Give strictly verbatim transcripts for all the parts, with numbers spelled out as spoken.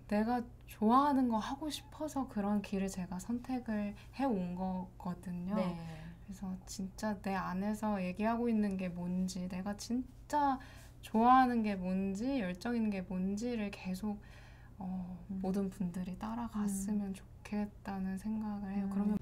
내가 좋아하는 거 하고 싶어서 그런 길을 제가 선택을 해온 거거든요. 네. 그래서 진짜 내 안에서 얘기하고 있는 게 뭔지, 내가 진짜 좋아하는 게 뭔지, 열정 있는 게 뭔지를 계속 어, 음. 모든 분들이 따라갔으면 음. 좋겠다는 생각을 해요. 음. 그러면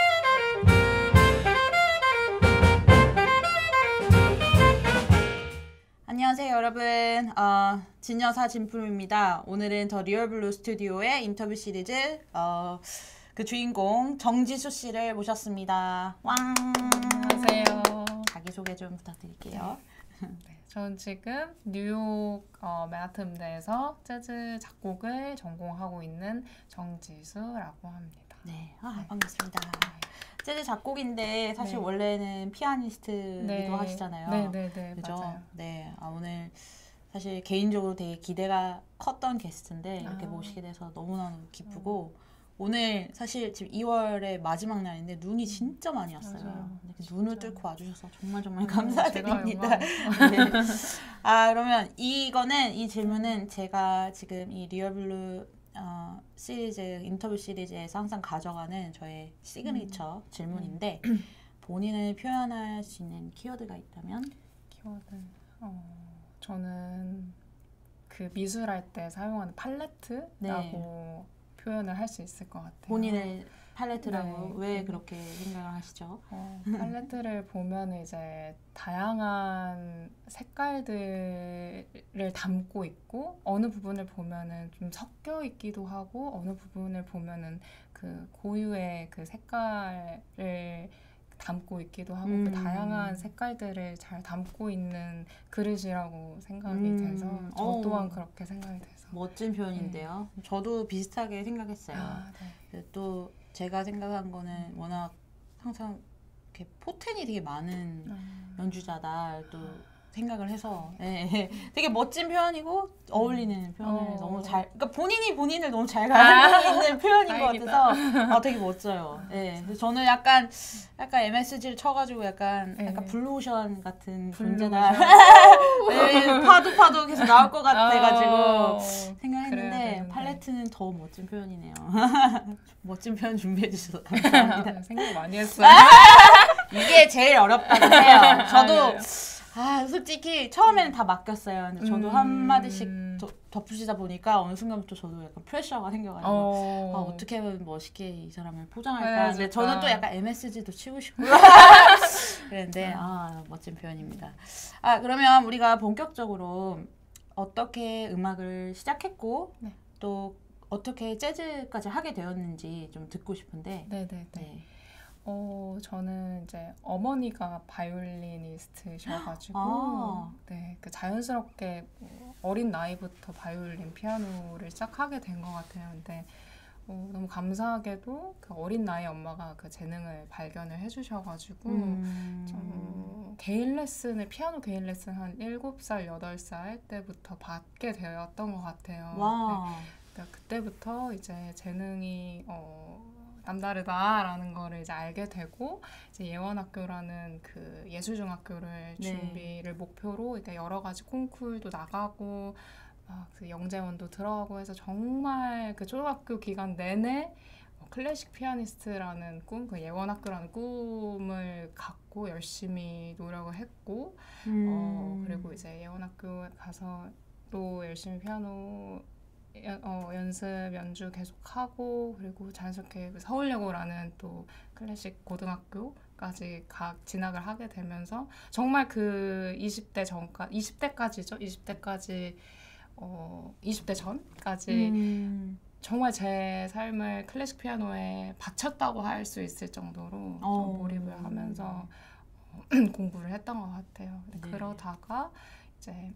안녕하세요 여러분, 어, 진여사 진품입니다. 오늘은 더 리얼블루 스튜디오의 인터뷰 시리즈 어, 그 주인공 정지수 씨를 모셨습니다. 왕! 안녕하세요. 자기소개 좀 부탁드릴게요. 네, 저는 지금 뉴욕 어, 맨하튼 음대에서 재즈 작곡을 전공하고 있는 정지수라고 합니다. 네, 아, 네. 반갑습니다. 재즈 작곡인데 사실 네. 원래는 피아니스트기도 네. 하시잖아요. 네네네, 그죠? 맞아요. 네, 아, 오늘 사실 개인적으로 되게 기대가 컸던 게스트인데 이렇게 아. 모시게 돼서 너무너무 기쁘고 음. 오늘 사실 지금 이월의 마지막 날인데 눈이 진짜 많이 왔어요. 맞아요. 이렇게 눈을 뚫고 와주셔서 정말 정말 음, 감사드립니다. 네. 아 그러면 이거는 이 질문은 제가 지금 이 리얼블루 어, 시리즈 인터뷰 시리즈에서 항상 가져가는 저의 시그니처 음. 질문인데 음. 본인을 표현할 수 있는 키워드가 있다면? 키워드 어, 저는 그 미술할 때 사용하는 팔레트라고 네. 표현을 할 수 있을 것 같아요. 본인을 팔레트라고 네. 왜 네. 그렇게 생각을 하시죠? 어, 팔레트를 보면 이제 다양한 색깔들을 담고 있고 어느 부분을 보면은 좀 섞여 있기도 하고 어느 부분을 보면은 그 고유의 그 색깔을 담고 있기도 하고 음. 그 다양한 색깔들을 잘 담고 있는 그릇이라고 생각이 음. 돼서 저 또한 오. 그렇게 생각이 돼서 멋진 표현인데요. 네. 저도 비슷하게 생각했어요. 아, 네. 또 제가 생각한 거는 워낙 항상 이렇게 포텐이 되게 많은 음. 연주자다 또 생각을 해서 네. 되게 멋진 표현이고 어울리는 표현을 어. 너무 잘 그러니까 본인이 본인을 너무 잘 가지고 있는 표현인 것 같아서 아, 되게 멋져요. 네. 그래서 저는 약간 약간 엠에스지를 쳐가지고 약간 네. 약간 블루오션 같은 존재다. 네, 파도 파도 계속 나올 것 같아가지고 어. 생각했는데 팔레트는 더 멋진 표현이네요. 멋진 표현 준비해 주셔서 감사합니다. 생각 많이 했어요. 이게 제일 어렵다고 해요. 저도 아 솔직히 처음에는 다 맡겼어요. 근데 저도 음. 한 마디씩 더, 덧붙이다 보니까 어느 순간부터 저도 약간 프레셔가 생겨가지고 어. 아, 어떻게 하면 멋있게 이 사람을 포장할까. 근데 저는 또 약간 엠에스지도 치고 싶고 그랬는데 아 멋진 표현입니다. 아 그러면 우리가 본격적으로 어떻게 음악을 시작했고 네. 또 어떻게 재즈까지 하게 되었는지 좀 듣고 싶은데. 네네네. 네. 어, 저는 이제 어머니가 바이올리니스트셔가지고 아. 네, 그 자연스럽게 어린 나이부터 바이올린, 피아노를 시작하게 된 것 같아요. 근데 어, 너무 감사하게도 그 어린 나이 엄마가 그 재능을 발견을 해주셔가지고 음. 좀 개인 레슨을, 피아노 개인 레슨 한 일곱 살, 여덟 살 때부터 받게 되었던 것 같아요. 와. 네, 그러니까 그때부터 이제 재능이 어, 남다르다라는 거를 이제 알게 되고 이제 예원학교라는 그 예술중학교를 네. 준비를 목표로 그러니까 여러 가지 콩쿨도 나가고 막 그 영재원도 들어가고 해서 정말 그 초등학교 기간 내내 클래식 피아니스트라는 꿈, 그 예원학교라는 꿈을 갖고 열심히 노력을 했고 음. 어, 그리고 이제 예원학교 가서 또 열심히 피아노 어, 연습, 연주 계속하고 그리고 자연스럽게 서울예고라는 또 클래식 고등학교까지 각 진학을 하게 되면서 정말 그 이십 대 전까 이십 대까지죠. 이십 대까지 어, 이십 대 전까지 음. 정말 제 삶을 클래식 피아노에 바쳤다고 할 수 있을 정도로 좀 몰입을 하면서 공부를 했던 것 같아요. 네. 그러다가 이제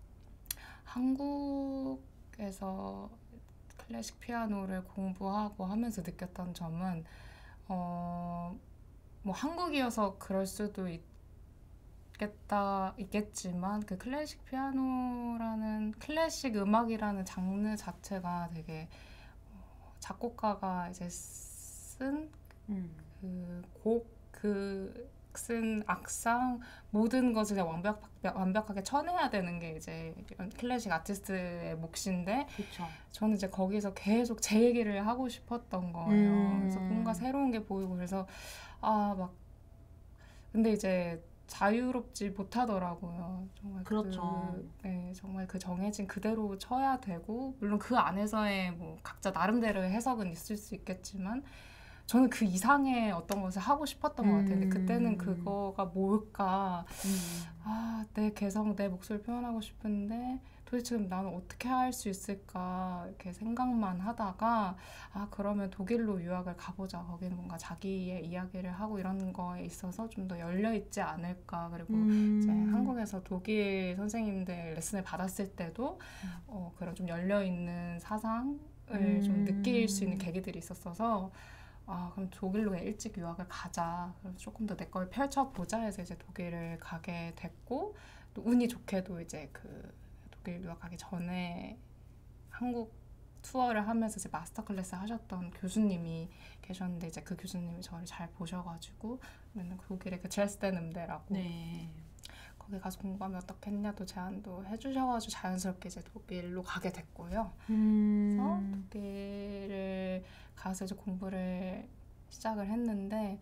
한국 그래서 클래식 피아노를 공부하고 하면서 느꼈던 점은 어, 뭐 한국이어서 그럴 수도 있겠다 있겠지만 그 클래식 피아노라는 클래식 음악이라는 장르 자체가 되게 어, 작곡가가 이제 쓴 그 곡 그 삭슨, 악상 모든 것을 완벽, 완벽하게 쳐내야 되는 게 이제 클래식 아티스트의 몫인데 그쵸. 저는 이제 거기서 계속 제 얘기를 하고 싶었던 거예요. 음. 그래서 뭔가 새로운 게 보이고 그래서 아 막 근데 이제 자유롭지 못하더라고요. 정말 그렇죠. 그, 네, 정말 그 정해진 그대로 쳐야 되고 물론 그 안에서의 뭐 각자 나름대로의 해석은 있을 수 있겠지만 저는 그 이상의 어떤 것을 하고 싶었던 음. 것 같아요. 근데 그때는 그거가 뭘까? 음. 아, 내 개성, 내 목소리를 표현하고 싶은데 도대체 나는 어떻게 할 수 있을까 이렇게 생각만 하다가 아 그러면 독일로 유학을 가보자. 거기는 뭔가 자기의 이야기를 하고 이런 거에 있어서 좀 더 열려 있지 않을까. 그리고 음. 이제 한국에서 독일 선생님들 레슨을 받았을 때도 음. 어, 그런 좀 열려 있는 사상을 음. 좀 느낄 수 있는 계기들이 있었어서. 아 그럼 독일로 일찍 유학을 가자. 그래서 조금 더 내 걸 펼쳐보자 해서 이제 독일을 가게 됐고 또 운이 좋게도 이제 그 독일 유학 가기 전에 한국 투어를 하면서 이제 마스터 클래스 하셨던 교수님이 계셨는데 이제 그 교수님이 저를 잘 보셔가지고 맨날 독일의 그 드레스덴 음대라고 네. 거기 가서 공부하면 어떻겠냐도 제안도 해주셔가지고 자연스럽게 이제 독일로 가게 됐고요. 음. 그래서 독일을 가서 이제 공부를 시작을 했는데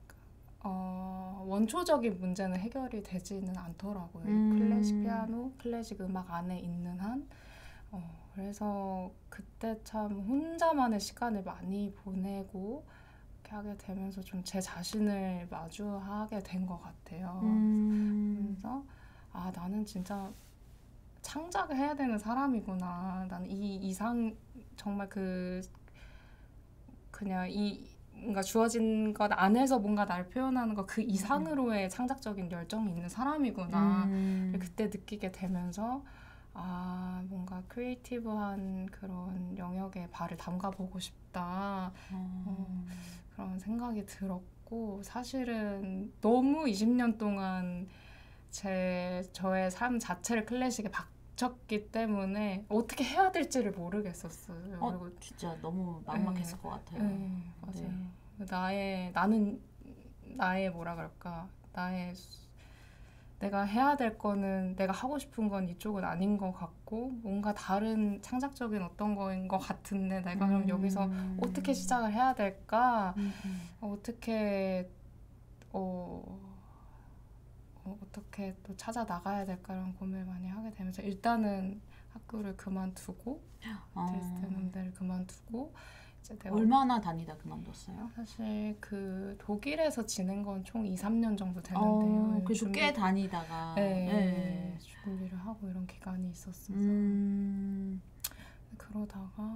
어, 원초적인 문제는 해결이 되지는 않더라고요. 음. 클래식 피아노, 클래식 음악 안에 있는 한 어, 그래서 그때 참 혼자만의 시간을 많이 보내고 이렇게 하게 되면서 좀 제 자신을 마주하게 된 것 같아요. 음. 그래서 아 나는 진짜 창작을 해야 되는 사람이구나. 나는 이 이상 정말 그 그냥 이 뭔가 주어진 것 안에서 뭔가 날 표현하는 것 그 이상으로의 창작적인 열정이 있는 사람이구나. 음. 그때 느끼게 되면서 아 뭔가 크리에이티브한 그런 영역에 발을 담가보고 싶다. 음. 어, 그런 생각이 들었고 사실은 너무 이십 년 동안 제 저의 삶 자체를 클래식에 바쳤기 때문에 어떻게 해야 될지를 모르겠었어요. 어, 그리고 진짜 너무 막막했을 네, 것 같아요. 네, 맞아요. 네. 나의 나는 나의 뭐라 그럴까 나의 내가 해야 될 거는 내가 하고 싶은 건 이쪽은 아닌 것 같고 뭔가 다른 창작적인 어떤 거인 것 같은데 내가 음. 그럼 여기서 어떻게 시작을 해야 될까 음. 어, 어떻게 어, 어, 어떻게 또 찾아 나가야 될까 이런 고민을 많이 하게 되면서 일단은 학교를 그만두고 드레스덴 음대를 그만두고 이제 내가 얼마나 다니다 그만뒀어요? 사실 그 독일에서 지낸 건 총 이, 삼 년 정도 되는데요. 어, 그래도 꽤 다니다가 네, 네. 준비를 하고 이런 기간이 있었어서 음. 그러다가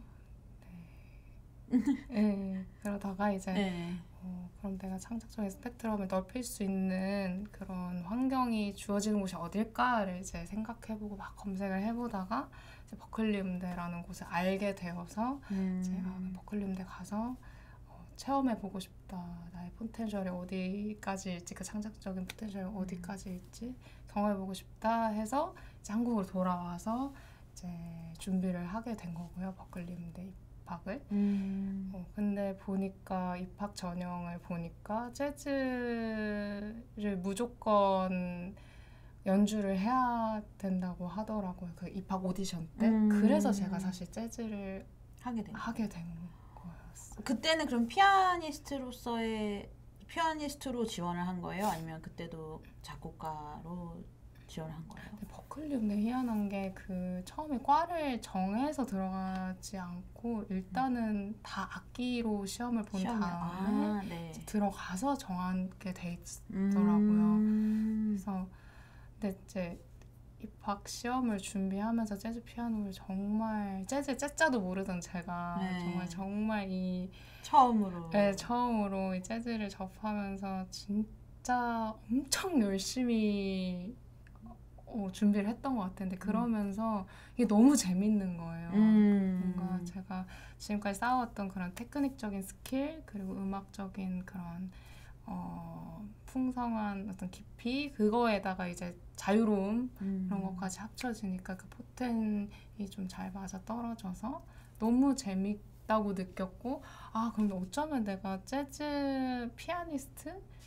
네. 네. 그러다가 이제 네. 어, 그럼 내가 창작적인 스펙트럼을 넓힐 수 있는 그런 환경이 주어지는 곳이 어딜까를 이제 생각해보고 막 검색을 해보다가 이제 버클리 음대라는 곳을 알게 되어서 음. 제가 버클리 음대 가서 어, 체험해보고 싶다. 나의 포텐셜이 어디까지일지 그 창작적인 포텐셜이 음. 어디까지일지 경험해보고 싶다 해서 이제 한국으로 돌아와서 이제 준비를 하게 된 거고요. 버클리 음대 입학을. 음. 어, 근데 보니까 입학 전형을 보니까 재즈를 무조건 연주를 해야 된다고 하더라고요. 그 입학 오디션 때. 음. 그래서 제가 사실 재즈를 하게 된, 하게 된 거였어요. 그때는 그럼 피아니스트로서의 피아니스트로 지원을 한 거예요? 아니면 그때도 작곡가로 지원을 한 거예요? 버클리 음대 희한한 게 그 처음에 과를 정해서 들어가지 않고 일단은 음. 다 악기로 시험을 본 시험을, 다음에 아, 네. 들어가서 정하게 돼 있더라고요. 음. 그래서 근데 이제 입학 시험을 준비하면서 재즈 피아노를 정말 재즈 째짜도 모르던 제가 네. 정말 정말 이 처음으로 네, 처음으로 이 재즈를 접하면서 진짜 엄청 열심히 어, 준비를 했던 것 같은데 그러면서 음. 이게 너무 재밌는 거예요. 음. 뭔가 제가 지금까지 쌓아왔던 그런 테크닉적인 스킬 그리고 음악적인 그런 어, 풍성한 어떤 깊이 그거에다가 이제 자유로움 음. 그런 것까지 합쳐지니까 그 포텐이 좀 잘 맞아 떨어져서 너무 재밌다고 느꼈고 아 그럼 어쩌면 내가 재즈 피아니스트?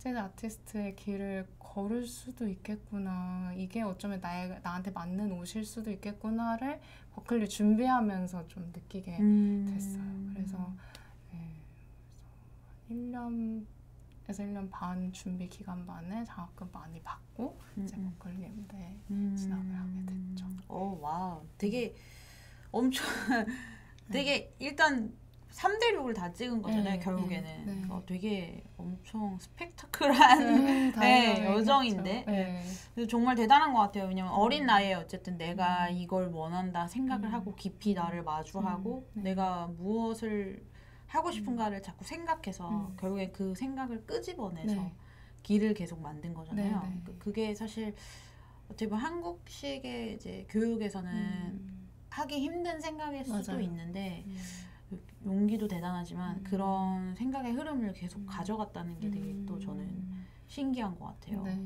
재즈 아티스트의 길을 걸을 수도 있겠구나. 이게 어쩌면 나의, 나한테 맞는 옷일 수도 있겠구나를 버클리 준비하면서 좀 느끼게 음. 됐어요. 그래서, 네, 그래서 일 년에서 일 년 반 준비 기간 만에 장학금 많이 받고 음. 이제 버클리 음대에 음. 진학을 하게 됐죠. 오, 와우. 되게 엄청 되게 일단 삼 대 육을 다 찍은 거잖아요. 네, 결국에는. 네, 네. 어, 되게 엄청 스펙타클한 네, 네, 여정인데 네. 네. 정말 대단한 것 같아요. 왜냐면 어린 나이에 어쨌든 내가 음. 이걸 원한다 생각을 음. 하고 깊이 나를 마주하고 음. 네. 내가 무엇을 하고 싶은가를 자꾸 생각해서 음. 결국에 그 생각을 끄집어내서 네. 길을 계속 만든 거잖아요. 네, 네. 그게 사실 어떻게 보면 한국식의 이제 교육에서는 음. 하기 힘든 생각일 수도 맞아요. 있는데 음. 용기도 대단하지만 음. 그런 생각의 흐름을 계속 음. 가져갔다는 게 되게 또 저는 신기한 것 같아요. 네.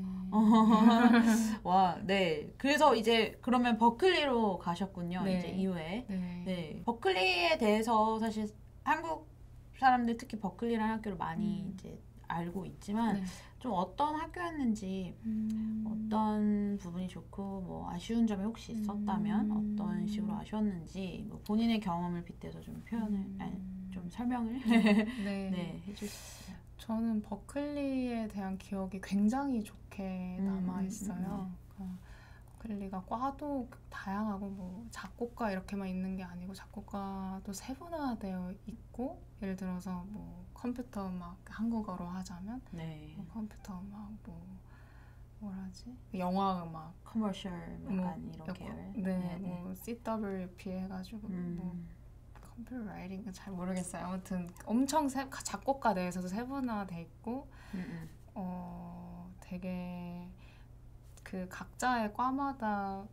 와, 네. 그래서 이제 그러면 버클리로 가셨군요. 네. 이제 이후에. 네. 네. 버클리에 대해서 사실 한국 사람들 특히 버클리라는 학교를 많이 음. 이제 알고 있지만 네. 좀 어떤 학교였는지 음. 어떤 부분이 좋고 뭐 아쉬운 점이 혹시 있었다면 음. 어떤 식으로 아쉬웠는지 뭐 본인의 경험을 빗대서 좀 표현을 음. 아니, 좀 설명을 네, 네 해줄 수 있어요. 저는 버클리에 대한 기억이 굉장히 좋게 음. 남아 있어요. 음. 음. 버클리가 과도 다양하고 뭐 작곡가 이렇게만 있는 게 아니고 작곡가도 세분화되어 있고 예를 들어서 뭐 컴퓨터 음악 한국어로 하자면 네. 뭐 컴퓨터 음악 뭐 뭐라지 영화 음악 커머셜 약간 뭐, 이런 계열 네, 네, 뭐 씨 더블유 피 해가지고 음. 뭐 컴퓨터 라이팅은 잘 모르겠어요. 아무튼 엄청 세, 작곡가 내에서도 세분화돼 있고 음, 음. 어 되게 그 각자의 과마다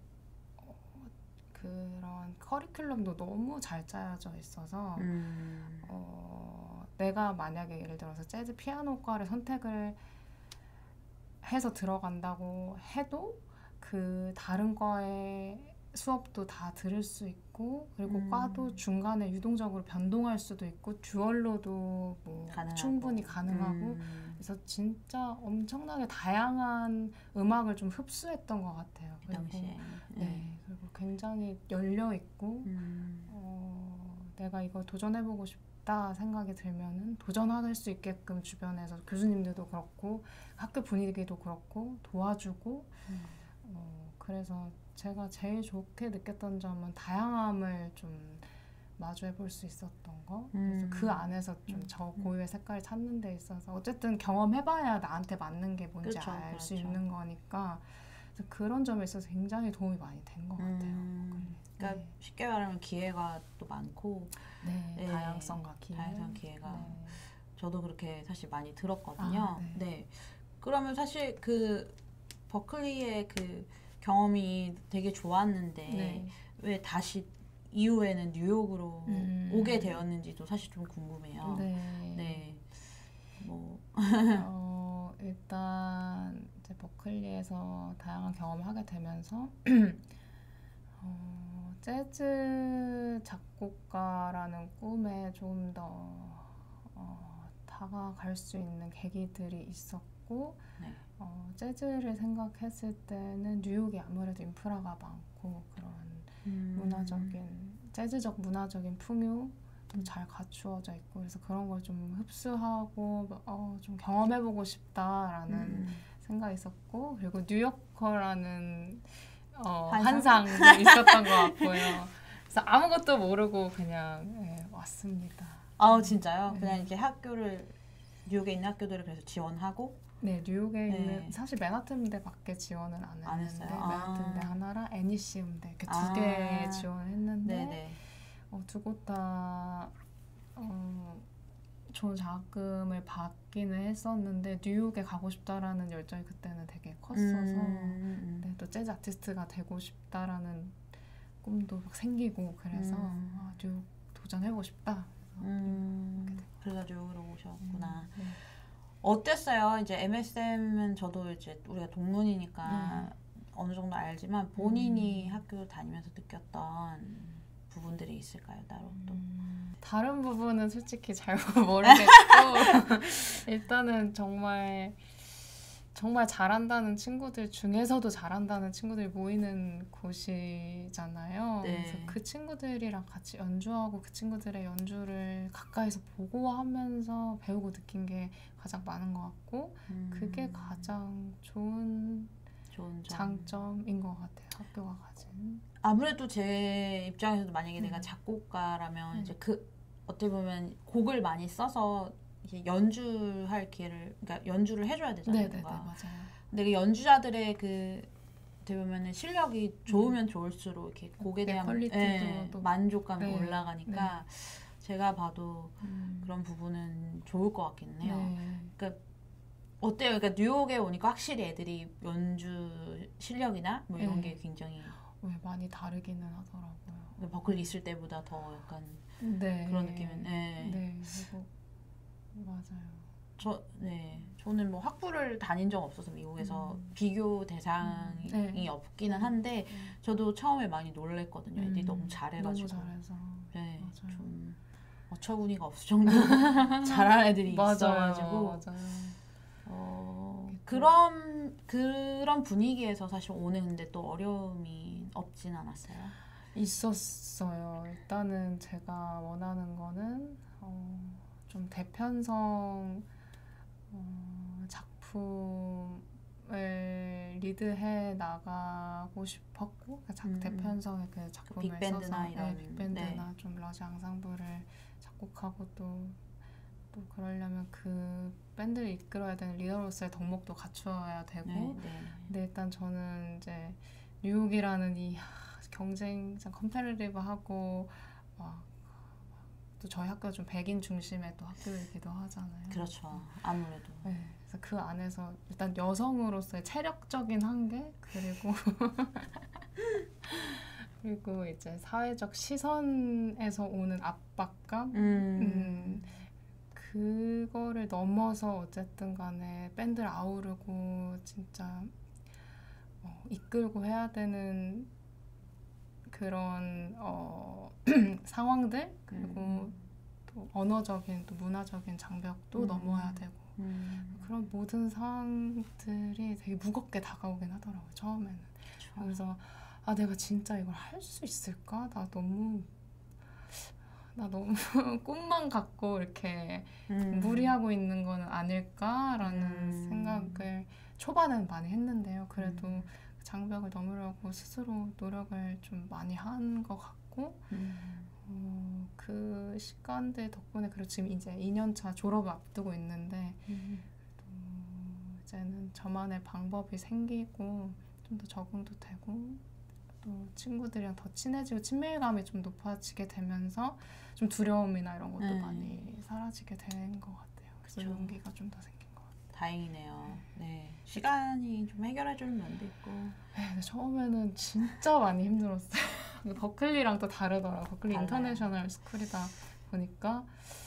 그런 커리큘럼도 너무 잘 짜여져 있어서 음. 어, 내가 만약에 예를 들어서 재즈 피아노과를 선택을 해서 들어간다고 해도 그 다른 과의 수업도 다 들을 수 있고 그리고 음. 과도 중간에 유동적으로 변동할 수도 있고 듀얼로도 뭐 가능하고. 충분히 가능하고 음. 그래서 진짜 엄청나게 다양한 음악을 좀 흡수했던 것 같아요. 그 당시에. 네. 네. 그리고 굉장히 열려 있고 음. 어, 내가 이걸 도전해보고 싶다 생각이 들면은 도전할 수 있게끔 주변에서 교수님들도 그렇고 학교 분위기도 그렇고 도와주고 음. 어, 그래서 제가 제일 좋게 느꼈던 점은 다양함을 좀 마주해 볼 수 있었던 거. 그래서 음. 그 안에서 좀 저 고유의 색깔을 찾는 데 있어서 어쨌든 경험해봐야 나한테 맞는 게 뭔지 알 수 있는 거니까 그래서 그런 점에 있어서 굉장히 도움이 많이 된 것 같아요. 음. 그러니까 네. 쉽게 말하면 기회가 또 많고 네, 네. 다양성과 기회. 다양성 기회가 네. 저도 그렇게 사실 많이 들었거든요. 아, 네. 네. 그러면 사실 그 버클리의 그 경험이 되게 좋았는데 네. 왜 다시 이후에는 뉴욕으로 음. 오게 되었는지도 사실 좀 궁금해요. 네. 네. 뭐 어, 일단 이제 버클리에서 다양한 경험을 하게 되면서 어, 재즈 작곡가라는 꿈에 좀 더 어, 다가갈 수 있는 계기들이 있었고 네. 어, 재즈를 생각했을 때는 뉴욕이 아무래도 인프라가 많고 그런 음. 문화적인 재즈적 문화적인 풍요도 잘 갖추어져 있고 그래서 그런 걸 좀 흡수하고 어, 좀 경험해보고 싶다라는 음. 생각이 있었고 그리고 뉴요커라는 어, 환상? 환상도 있었던 것 같고요. 그래서 아무것도 모르고 그냥 네, 왔습니다. 아 진짜요? 네. 그냥 이제 학교를 뉴욕에 있는 학교들을 그래서 지원하고 네, 뉴욕에 네. 있는 사실 맨하튼 음대밖에 지원을 안, 안 했는데 맨하튼 음대 아. 하나랑 애니시 음대 이렇게 두 개 아. 지원을 했는데 어, 두 곳 다 어, 좋은 장학금을 받기는 했었는데 뉴욕에 가고 싶다라는 열정이 그때는 되게 컸어서 음. 네, 또 재즈 아티스트가 되고 싶다라는 꿈도 막 생기고 그래서 음. 아, 뉴욕 도전해보고 싶다. 음. 그래서 뉴욕으로 오셨구나. 음, 네. 어땠어요? 이제 엠에스엠은 저도 이제 우리가 동문이니까 음. 어느 정도 알지만 본인이 음. 학교 다니면서 느꼈던 부분들이 있을까요? 따로 또 음. 다른 부분은 솔직히 잘 모르겠고 일단은 정말 정말 잘한다는 친구들 중에서도 잘한다는 친구들이 모이는 곳이잖아요. 네. 그래서 그 친구들이랑 같이 연주하고 그 친구들의 연주를 가까이서 보고 하면서 배우고 느낀 게 가장 많은 것 같고 음. 그게 가장 좋은, 좋은 장점인 것 같아요. 학교가 가진. 아무래도 제 입장에서도 만약에 음. 내가 작곡가라면 음. 이제 그 어떻게 보면 곡을 많이 써서 이제 연주할 기회를, 그러니까 연주를 해줘야 되잖아요. 네네네, 맞아요. 근데 그 연주자들의 그 어떻게 보면은 실력이 좋으면 음. 좋을수록 이렇게 곡에 대한 퀄리티도 예, 또 만족감이 네. 올라가니까 네. 제가 봐도 음. 그런 부분은 좋을 것 같긴 해요. 네. 그러니까 어때요? 그러니까 뉴욕에 오니까 확실히 애들이 연주 실력이나 뭐 이런 네. 게 굉장히 네, 많이 다르기는 하더라고요. 버클리 있을 때보다 더 약간 네. 그런 느낌은. 네. 네. 그리고 맞아요. 저, 네. 저는 뭐 학부를 다닌 적 없어서 미국에서 음. 비교 대상이 음. 네. 없기는 한데 음. 저도 처음에 많이 놀랬거든요. 애들이 음. 너무 잘해가지고. 너무 잘해서. 네. 맞아요. 좀 어처구니가 없을 정도로 잘하는 애들이 맞아요. 있어가지고. 맞아요. 어, 그런, 그런 분위기에서 사실 오는 근데 또 어려움이 없진 않았어요? 있었어요. 일단은 제가 원하는 거는 어, 좀 대편성 어, 작품을 리드해 나가고 싶었고 작, 음. 대편성의 그 작품을 빅밴드나 써서 이런 네, 빅밴드나 네. 좀 러시 앙상블을 작곡하고 또, 또 그러려면 그 밴드를 이끌어야 되는 리더로서의 덕목도 갖추어야 되고 네, 네. 근데 일단 저는 이제 뉴욕이라는 이 경쟁장 컴페티티브하고 막 또 저희 학교가 좀 백인 중심의 또 학교이기도 하잖아요. 그렇죠. 아무래도. 네, 그래서 그 안에서 일단 여성으로서의 체력적인 한계 그리고 그리고 이제 사회적 시선에서 오는 압박감 음. 음, 그거를 넘어서 어쨌든 간에 밴드를 아우르고 진짜 어, 이끌고 해야 되는 그런 어, 상황들 그리고 음. 또 언어적인 또 문화적인 장벽도 음. 넘어야 되고 음. 그런 모든 상황들이 되게 무겁게 다가오긴 하더라고요. 처음에는. 그쵸. 그래서 아 내가 진짜 이걸 할 수 있을까? 나 너무 나 너무 꿈만 갖고 이렇게 음. 무리하고 있는 거는 아닐까라는 음. 생각을 초반에는 많이 했는데요. 그래도 음. 장벽을 넘으려고 스스로 노력을 좀 많이 한 것 같고 음. 어, 그 시간들 덕분에 그리고 지금 이제 이 년 차 졸업을 앞두고 있는데 음. 또 이제는 저만의 방법이 생기고 좀 더 적응도 되고 또 친구들이랑 더 친해지고 친밀감이 좀 높아지게 되면서 좀 두려움이나 이런 것도 음. 많이 사라지게 된 것 같아요. 그래서 그쵸. 용기가 좀 더 생긴. 다행이네요. 네. 시간이 좀 해결해주는 면도 있고. 네, 처음에는 진짜 많이 힘들었어요. 버클리랑 또 다르더라고요. 버클리 달라요. 인터내셔널 스쿨이다 보니까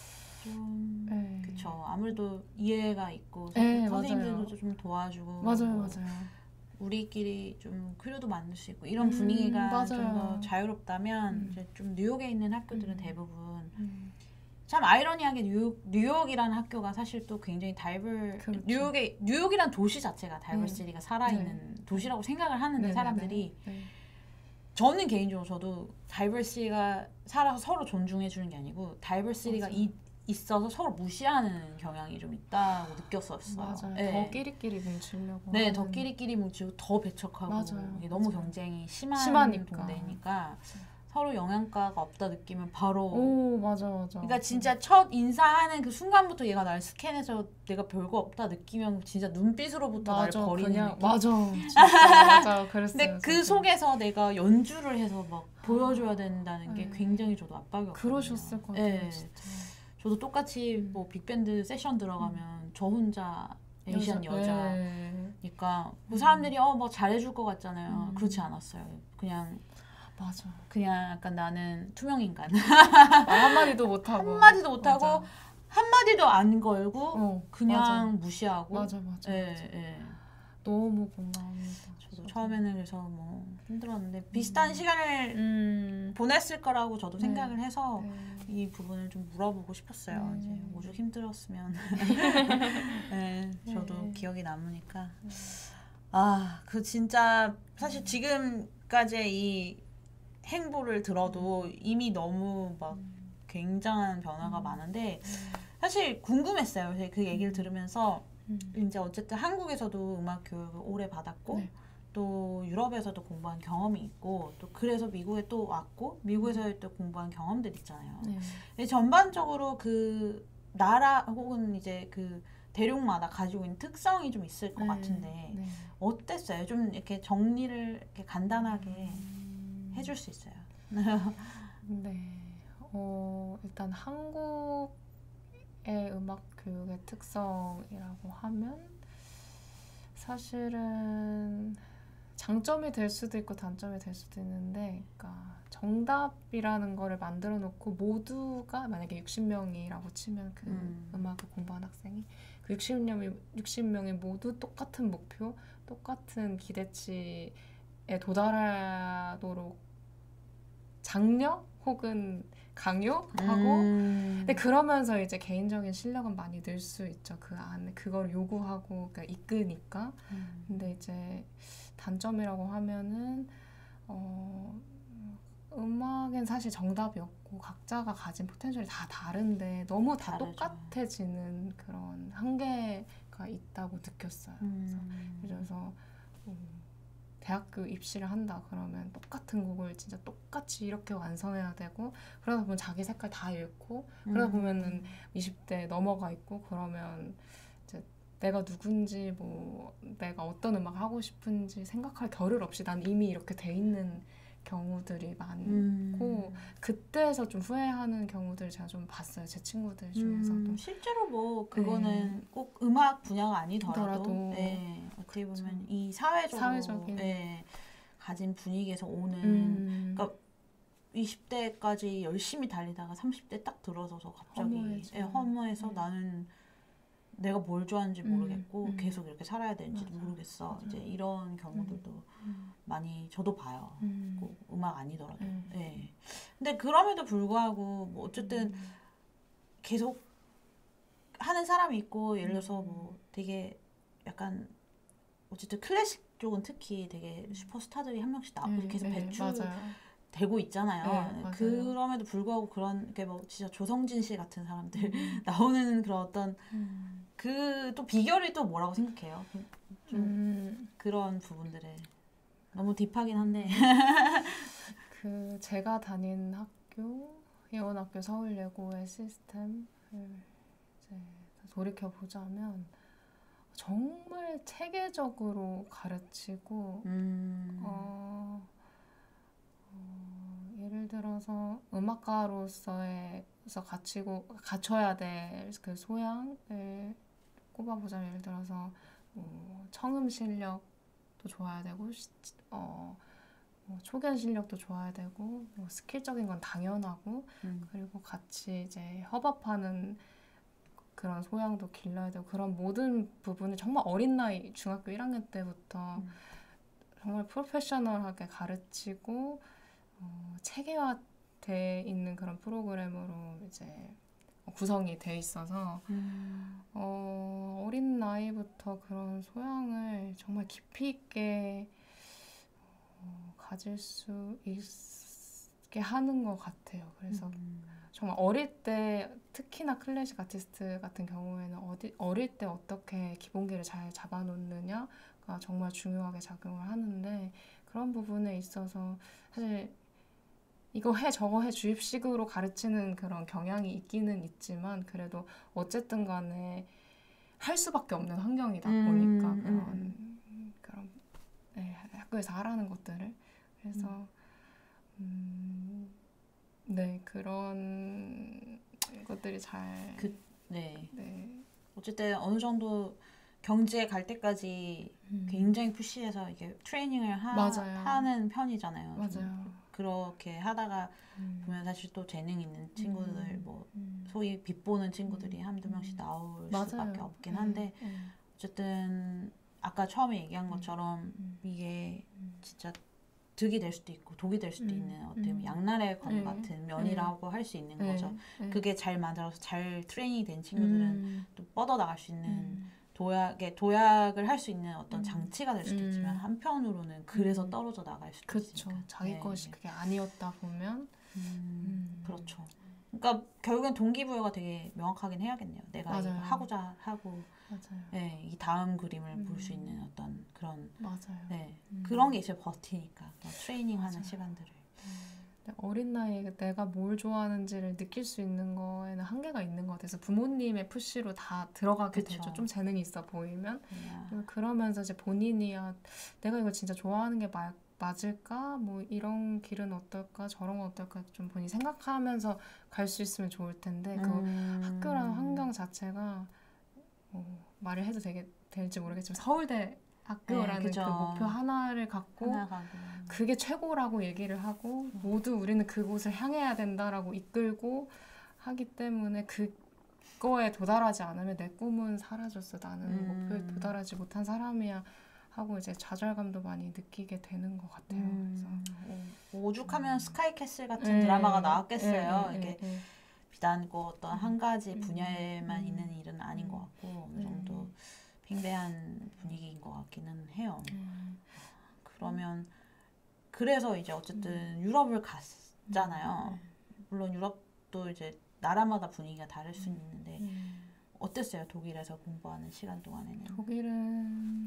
좀 네. 그쵸. 아무래도 이해가 있고 네, 선생님들도 좀 도와주고 맞아요, 뭐 맞아요. 우리끼리 좀 크루도 만들 수 있고 이런 음, 분위기가 좀 더 자유롭다면 음. 이제 좀 뉴욕에 있는 학교들은 음. 대부분 음. 참 아이러니하게 뉴욕, 뉴욕이라는 학교가 사실 또 굉장히 다이벌 그렇죠. 뉴욕의 뉴욕이란 도시 자체가 다이버시티가 네. 살아있는 네. 도시라고 생각을 하는데 네, 사람들이 네, 네. 저는 개인적으로 저도 다이버시티가 살아서 서로 존중해 주는 게 아니고 다이버시티가 이, 있어서 서로 무시하는 경향이 좀 있다고 느꼈었어요. 맞아요. 네. 더 끼리끼리 뭉치려고 네, 더 끼리끼리 뭉치고 더 배척하고 맞아요. 이게 너무 맞아요. 경쟁이 심한 심하니까. 동네니까 맞아요. 서로 영향가가 없다 느끼면 바로 오 맞아 맞아 그러니까 진짜 첫 인사하는 그 순간부터 얘가 날 스캔해서 내가 별거 없다 느끼면 진짜 눈빛으로부터 맞아, 날 버리는 그냥, 느낌 맞아 진짜 맞아 그랬어요. 근데 그 속에서 내가 연주를 해서 막 보여줘야 된다는 게 네. 굉장히 저도 압박이었거든요. 그러셨을 것 같아요. 네. 진짜. 저도 똑같이 뭐 빅밴드 세션 들어가면 음. 저 혼자 에이시안 여자. 여자니까 그 사람들이 어 뭐 잘해줄 것 같잖아요. 음. 그렇지 않았어요. 그냥 맞아. 그냥 약간 나는 투명 인간. 아, 한마디도 못하고. 한마디도 못하고 한마디도 안 걸고 어, 그냥 맞아. 무시하고. 맞아 맞아. 예, 맞아. 예. 너무 공감합니다. 저도, 저도. 처음에는 그래서 뭐 힘들었는데 비슷한 음. 시간을 음. 보냈을 거라고 저도 네. 생각을 해서 네. 이 부분을 좀 물어보고 싶었어요. 네. 이제 오죽 힘들었으면 네, 저도 네. 기억이 남으니까 네. 아, 그 진짜 사실 지금까지의 이 행보를 들어도 음. 이미 너무 막 음. 굉장한 변화가 음. 많은데 사실 궁금했어요. 그 얘기를 들으면서 음. 이제 어쨌든 한국에서도 음악 교육을 오래 받았고 네. 또 유럽에서도 공부한 경험이 있고 또 그래서 미국에 또 왔고 미국에서 또 공부한 경험들 있잖아요. 네. 전반적으로 그 나라 혹은 이제 그 대륙마다 가지고 있는 특성이 좀 있을 것 네. 같은데 네. 어땠어요? 좀 이렇게 정리를 이렇게 간단하게 음. 해줄 수 있어요? 네. 어, 일단 한국의 음악 교육의 특성이라고 하면 사실은 장점이 될 수도 있고 단점이 될 수도 있는데 그러니까 정답이라는 거를 만들어 놓고 모두가 만약에 육십 명이라고 치면 그 음. 음악을 공부한 학생이 그 육십 명이, 육십 명이 모두 똑같은 목표, 똑같은 기대치에 도달하도록 장려 혹은 강요하고 음. 근데 그러면서 이제 개인적인 실력은 많이 늘 수 있죠. 그 안에 그걸 요구하고 그러니까 이끄니까. 음. 근데 이제 단점이라고 하면은 어, 음악엔 사실 정답이 없고 각자가 가진 포텐셜이 다 다른데 너무 다 다르죠. 똑같아지는 그런 한계가 있다고 느꼈어요. 음. 그래서, 그래서 음, 대학교 입시를 한다 그러면 똑같은 곡을 진짜 똑같이 이렇게 완성해야 되고 그러다 보면 자기 색깔 다 잃고 그러다 음. 보면은 이십 대 넘어가 있고 그러면 이제 내가 누군지 뭐 내가 어떤 음악 하고 싶은지 생각할 겨를 없이 난 이미 이렇게 돼 있는 경우들이 많고 음. 그때에서 좀 후회하는 경우들을 제가 좀 봤어요. 제 친구들 중에서도. 음, 실제로 뭐 그거는 네. 꼭 음악 분야가 아니더라도 네, 어떻게 보면 그렇죠. 이 사회적으로 사회적인 네, 가진 분위기에서 오는 음. 그러니까 이십 대까지 열심히 달리다가 삼십 대 딱 들어서서 갑자기 네, 허무해서 네. 나는 내가 뭘 좋아하는지 모르겠고 음, 음. 계속 이렇게 살아야 되는지도 맞아, 모르겠어. 맞아. 이제 이런 경우들도 음, 많이 저도 봐요. 음. 꼭 음악 아니더라도. 음. 네. 근데 그럼에도 불구하고 뭐 어쨌든 음. 계속 하는 사람이 있고 예를 들어서 뭐 되게 약간 어쨌든 클래식 쪽은 특히 되게 슈퍼스타들이 한 명씩 나 음, 계속 네, 배출. 맞아요. 되고 있잖아요. 네, 그럼에도 불구하고 그런 게 뭐 진짜 조성진 씨 같은 사람들 음. 나오는 그런 어떤 음. 그 또 비결이 또 뭐라고 생각해요? 좀 음. 그런 부분들에 너무 딥하긴 한데 그 제가 다닌 학교 예원학교 서울예고의 시스템을 이제 돌이켜 보자면 정말 체계적으로 가르치고 음. 어. 어, 예를 들어서 음악가로서의 서 갖추고 갖춰야 될 그 소양을 꼽아보자면 예를 들어서 뭐 청음 실력도 좋아야 되고 어, 뭐 초견 실력도 좋아야 되고 뭐 스킬적인 건 당연하고 음. 그리고 같이 이제 협업하는 그런 소양도 길러야 되고 그런 모든 부분을 정말 어린 나이 중학교 일 학년 때부터 음. 정말 프로페셔널하게 가르치고 어, 체계화돼 있는 그런 프로그램으로 이제 구성이 돼 있어서 음. 어, 어린 나이부터 그런 소양을 정말 깊이 있게 어, 가질 수 있게 하는 것 같아요. 그래서 음. 정말 어릴 때 특히나 클래식 아티스트 같은 경우에는 어디, 어릴 때 어떻게 기본기를 잘 잡아놓느냐가 정말 중요하게 작용을 하는데 그런 부분에 있어서 사실 이거 해 저거 해 주입식으로 가르치는 그런 경향이 있기는 있지만 그래도 어쨌든 간에 할 수밖에 없는 환경이다 음, 보니까 그런 음. 그런 네, 학교에서 하라는 것들을 그래서 음, 네 그런 것들이 잘 그, 네. 네 어쨌든 어느 정도 경지에 갈 때까지 음. 굉장히 푸시해서 이게 트레이닝을 하, 하는 편이잖아요. 맞아요. 그렇게 하다가 음. 보면 사실 또 재능 있는 친구들 음. 뭐 음. 소위 빛보는 친구들이 음. 한두 명씩 나올 맞아요. 수밖에 없긴 한데 네. 어쨌든 아까 처음에 얘기한 것처럼 음. 이게 진짜 득이 될 수도 있고 독이 될 수도 음. 있는 어떻게 보면 음. 양날의 검 네. 같은 면이라고 할 수 있는 네. 거죠. 네. 그게 잘 맞아서 잘 트레이닝이 된 친구들은 음. 또 뻗어나갈 수 있는 음. 도약에 도약을 할 수 있는 어떤 음. 장치가 될 수도 음. 있지만 한편으로는 그래서 음. 떨어져 나갈 수도 그쵸. 있으니까. 자기 네. 것이 그게 아니었다 보면 음. 음. 그렇죠. 그러니까 결국엔 동기부여가 되게 명확하긴 해야겠네요. 내가 맞아요. 이거 하고자 하고 맞아요. 네, 이 다음 그림을 음. 볼 수 있는 어떤 그런 맞아요. 네, 음. 그런 게 이제 버티니까 트레이닝하는 맞아요. 시간들을 근데 어린 나이에 내가 뭘 좋아하는지를 느낄 수 있는 거에는 한계가 있는 것 같아서 부모님의 푸시로 다 들어가게 그쵸. 되죠. 좀 재능이 있어 보이면. 그냥 그래서 그러면서 이제 본인이 야, 내가 이거 진짜 좋아하는 게 마, 맞을까? 뭐 이런 길은 어떨까? 저런 건 어떨까? 좀 본인이 생각하면서 갈 수 있으면 좋을 텐데 그 음. 학교라는 환경 자체가 뭐 말을 해도 되게 될지 모르겠지만 서울대 학교라는 네, 그 목표 하나를 갖고 하나가 그게 최고라고 얘기를 하고 모두 우리는 그곳을 향해야 된다라고 이끌고 하기 때문에 그거에 도달하지 않으면 내 꿈은 사라졌어. 나는 음. 목표에 도달하지 못한 사람이야 하고 이제 좌절감도 많이 느끼게 되는 것 같아요. 음. 그래서 오죽하면 음. 스카이캐슬 같은 네, 드라마가 나왔겠어요. 네, 이게 네, 네. 비단 그 어떤 한 가지 음. 분야에만 음. 있는 일은 아닌 음. 것 같고 어느 네. 정도 팽배한 분위기인 것 같기는 해요. 음. 그러면 그래서 이제 어쨌든 유럽을 갔잖아요. 음. 물론 유럽도 이제 나라마다 분위기가 다를 수 음. 있는데 음. 어땠어요? 독일에서 공부하는 시간 동안에는? 독일은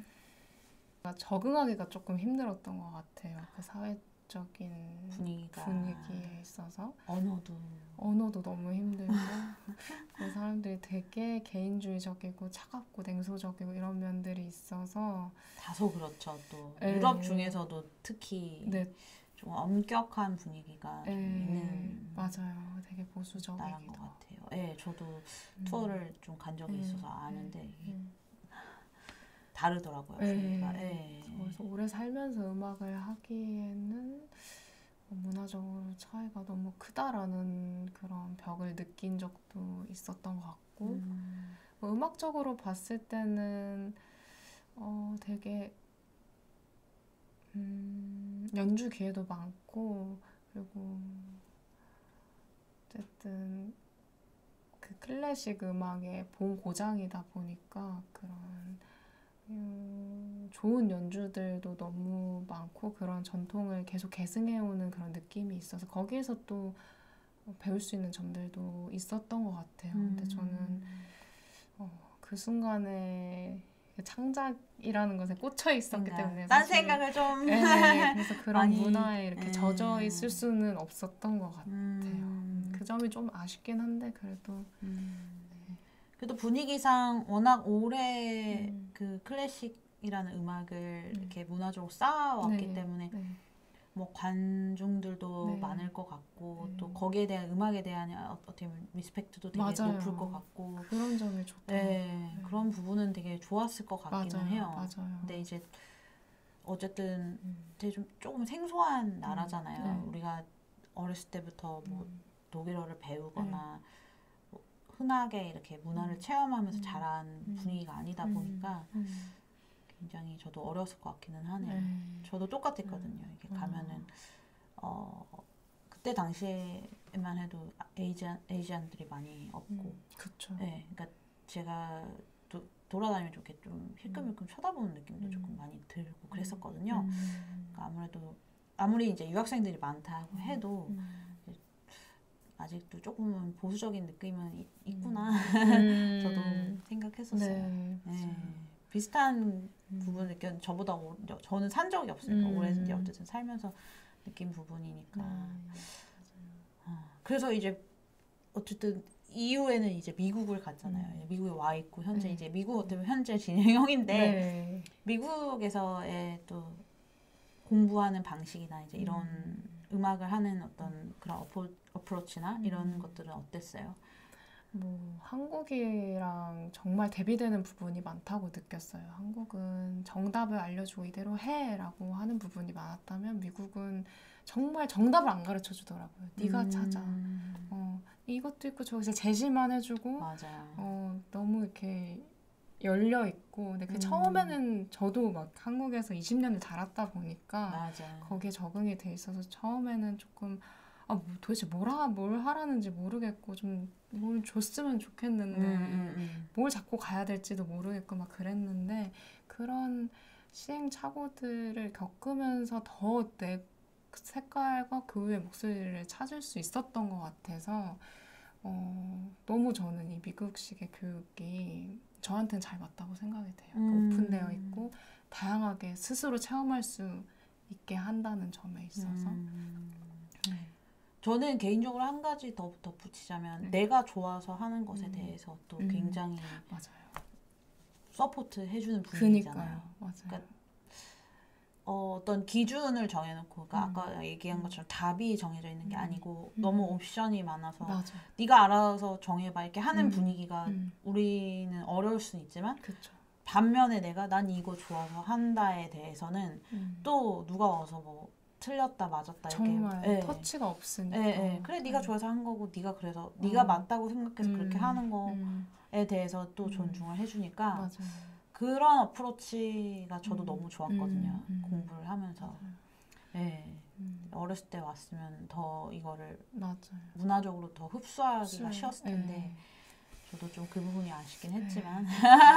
적응하기가 조금 힘들었던 것 같아요. 그 사회적인 분위기가 분위기에 있어서 언어도 언어도 너무 힘들고 그 사람들이 되게 개인주의적이고 차갑고 냉소적이고 이런 면들이 있어서 다소 그렇죠. 또 에, 유럽 중에서도 특히 네, 좀 엄격한 분위기가 좀 에, 있는 맞아요. 되게 나라인 보수적이기도 것 하고. 같아요. 네, 저도 음. 투어를 좀 간 적이 음. 있어서 아는데 이게 음. 다르더라고요. 네. 분위기가. 네. 그래서 오래 살면서 음악을 하기에는 문화적으로 차이가 너무 크다라는 그런 벽을 느낀 적도 있었던 것 같고 음. 뭐 음악적으로 봤을 때는 어 되게 음 연주 기회도 많고 그리고 어쨌든 그 클래식 음악의 본고장이다 보니까 그런 음, 좋은 연주들도 너무 많고 그런 전통을 계속 계승해오는 그런 느낌이 있어서 거기에서 또 배울 수 있는 점들도 있었던 것 같아요. 음. 근데 저는 어, 그 순간에 창작이라는 것에 꽂혀 있었기 그러니까 때문에 딴 사실, 생각을 좀 네, 그래서 그런 많이, 문화에 이렇게 음. 젖어 있을 수는 없었던 것 같아요. 음. 그 점이 좀 아쉽긴 한데 그래도 음. 그래도 분위기상 워낙 오래 음. 그 클래식이라는 음악을 음. 이렇게 문화적으로 쌓아왔기 네, 때문에 네, 뭐 관중들도 네. 많을 것 같고 네. 또 거기에 대한 음악에 대한 어- 어떻게 보면 리스펙트도 되게 맞아요. 높을 것 같고 그런 점이 좋다. 네, 네. 그런 부분은 되게 좋았을 것 같기는 맞아요, 해요. 맞아요. 근데 이제 어쨌든 음. 되게 좀 조금 생소한 나라잖아요. 네. 우리가 어렸을 때부터 뭐 음. 독일어를 배우거나 뭐 흔하게 이렇게 문화를 음. 체험하면서 음. 자란 음. 분위기가 아니다 음. 보니까 음. 굉장히 저도 어려웠을 것 같기는 하네요. 네. 저도 똑같았거든요. 이게 음. 가면은 어 그때 당시에만 해도 에이지안 에이지안들이 많이 없고, 음. 그쵸. 네, 그러니까 제가 도, 돌아다니면서 이렇게 좀 힐끔힐끔 쳐다보는 느낌도 음. 조금 많이 들고 그랬었거든요. 음. 그러니까 아무래도 아무리 이제 유학생들이 많다고 해도 음. 아직도 조금은 보수적인 느낌은 이, 있구나. 음. 저도 생각했었어요. 네. 네. 비슷한 음. 부분을 느꼈 저보다 오, 저는 산 적이 없으니까 음. 오래 이제 어쨌든 살면서 느낀 부분이니까. 음. 어, 그래서 이제 어쨌든 이후에는 이제 미국을 갔잖아요. 음. 미국에 와 있고 현재 네. 이제 미국 어떻게 보면 현재 진행형인데 네. 미국에서의 또 공부하는 방식이나 이제 이런 음. 음악을 하는 어떤 그런 어포, 어프로치나 음. 이런 것들은 어땠어요? 뭐 한국이랑 정말 대비되는 부분이 많다고 느꼈어요. 한국은 정답을 알려주고 이대로 해라고 하는 부분이 많았다면 미국은 정말 정답을 안 가르쳐 주더라고요. 네가 음. 찾아. 어, 이것도 있고 저기서 제시만 해주고 맞아요. 어, 너무 이렇게 열려 있고 근데 그 음. 처음에는 저도 막 한국에서 이십 년을 자랐다 보니까 맞아. 거기에 적응이 돼 있어서 처음에는 조금 아, 뭐 도대체 뭘, 하, 뭘 하라는지 모르겠고 좀 뭘 줬으면 좋겠는데 음, 음, 음. 뭘 잡고 가야 될지도 모르겠고 막 그랬는데 그런 시행착오들을 겪으면서 더 내 색깔과 그 외의 목소리를 찾을 수 있었던 것 같아서 어, 너무 저는 이 미국식의 교육이 저한테는 잘 맞다고 생각이 돼요. 음. 오픈되어 있고 다양하게 스스로 체험할 수 있게 한다는 점에 있어서 음. 네. 저는 개인적으로 한 가지 더 덧붙이자면 네. 내가 좋아서 하는 것에 음. 대해서 또 음. 굉장히 맞아요. 서포트 해주는 분위기잖아요. 그니까요. 맞아요. 그러니까 어, 어떤 기준을 정해놓고 그러니까 음. 아까 얘기한 것처럼 답이 정해져 있는 게 음. 아니고 음. 너무 옵션이 많아서 맞아요. 네가 알아서 정해봐 이렇게 하는 음. 분위기가 음. 우리는 어려울 수는 있지만 그쵸. 반면에 내가 난 이거 좋아서 한다에 대해서는 음. 또 누가 와서 뭐 틀렸다 맞았다 정말 이렇게 예. 터치가 없으니까. 예, 예. 그래 네가 네. 좋아서 한 거고 네가 그래서 어. 네가 맞다고 생각해서 음. 그렇게 하는 거에 음. 대해서 또 음. 존중을 해주니까 맞아요. 그런 어프로치가 저도 음. 너무 좋았거든요. 음. 음. 공부를 하면서. 맞아요. 예. 음. 어렸을 때 왔으면 더 이거를 맞아요. 문화적으로 더 흡수하기가 흡수해. 쉬웠을 텐데 네. 저도 좀 그 부분이 아쉽긴 네. 했지만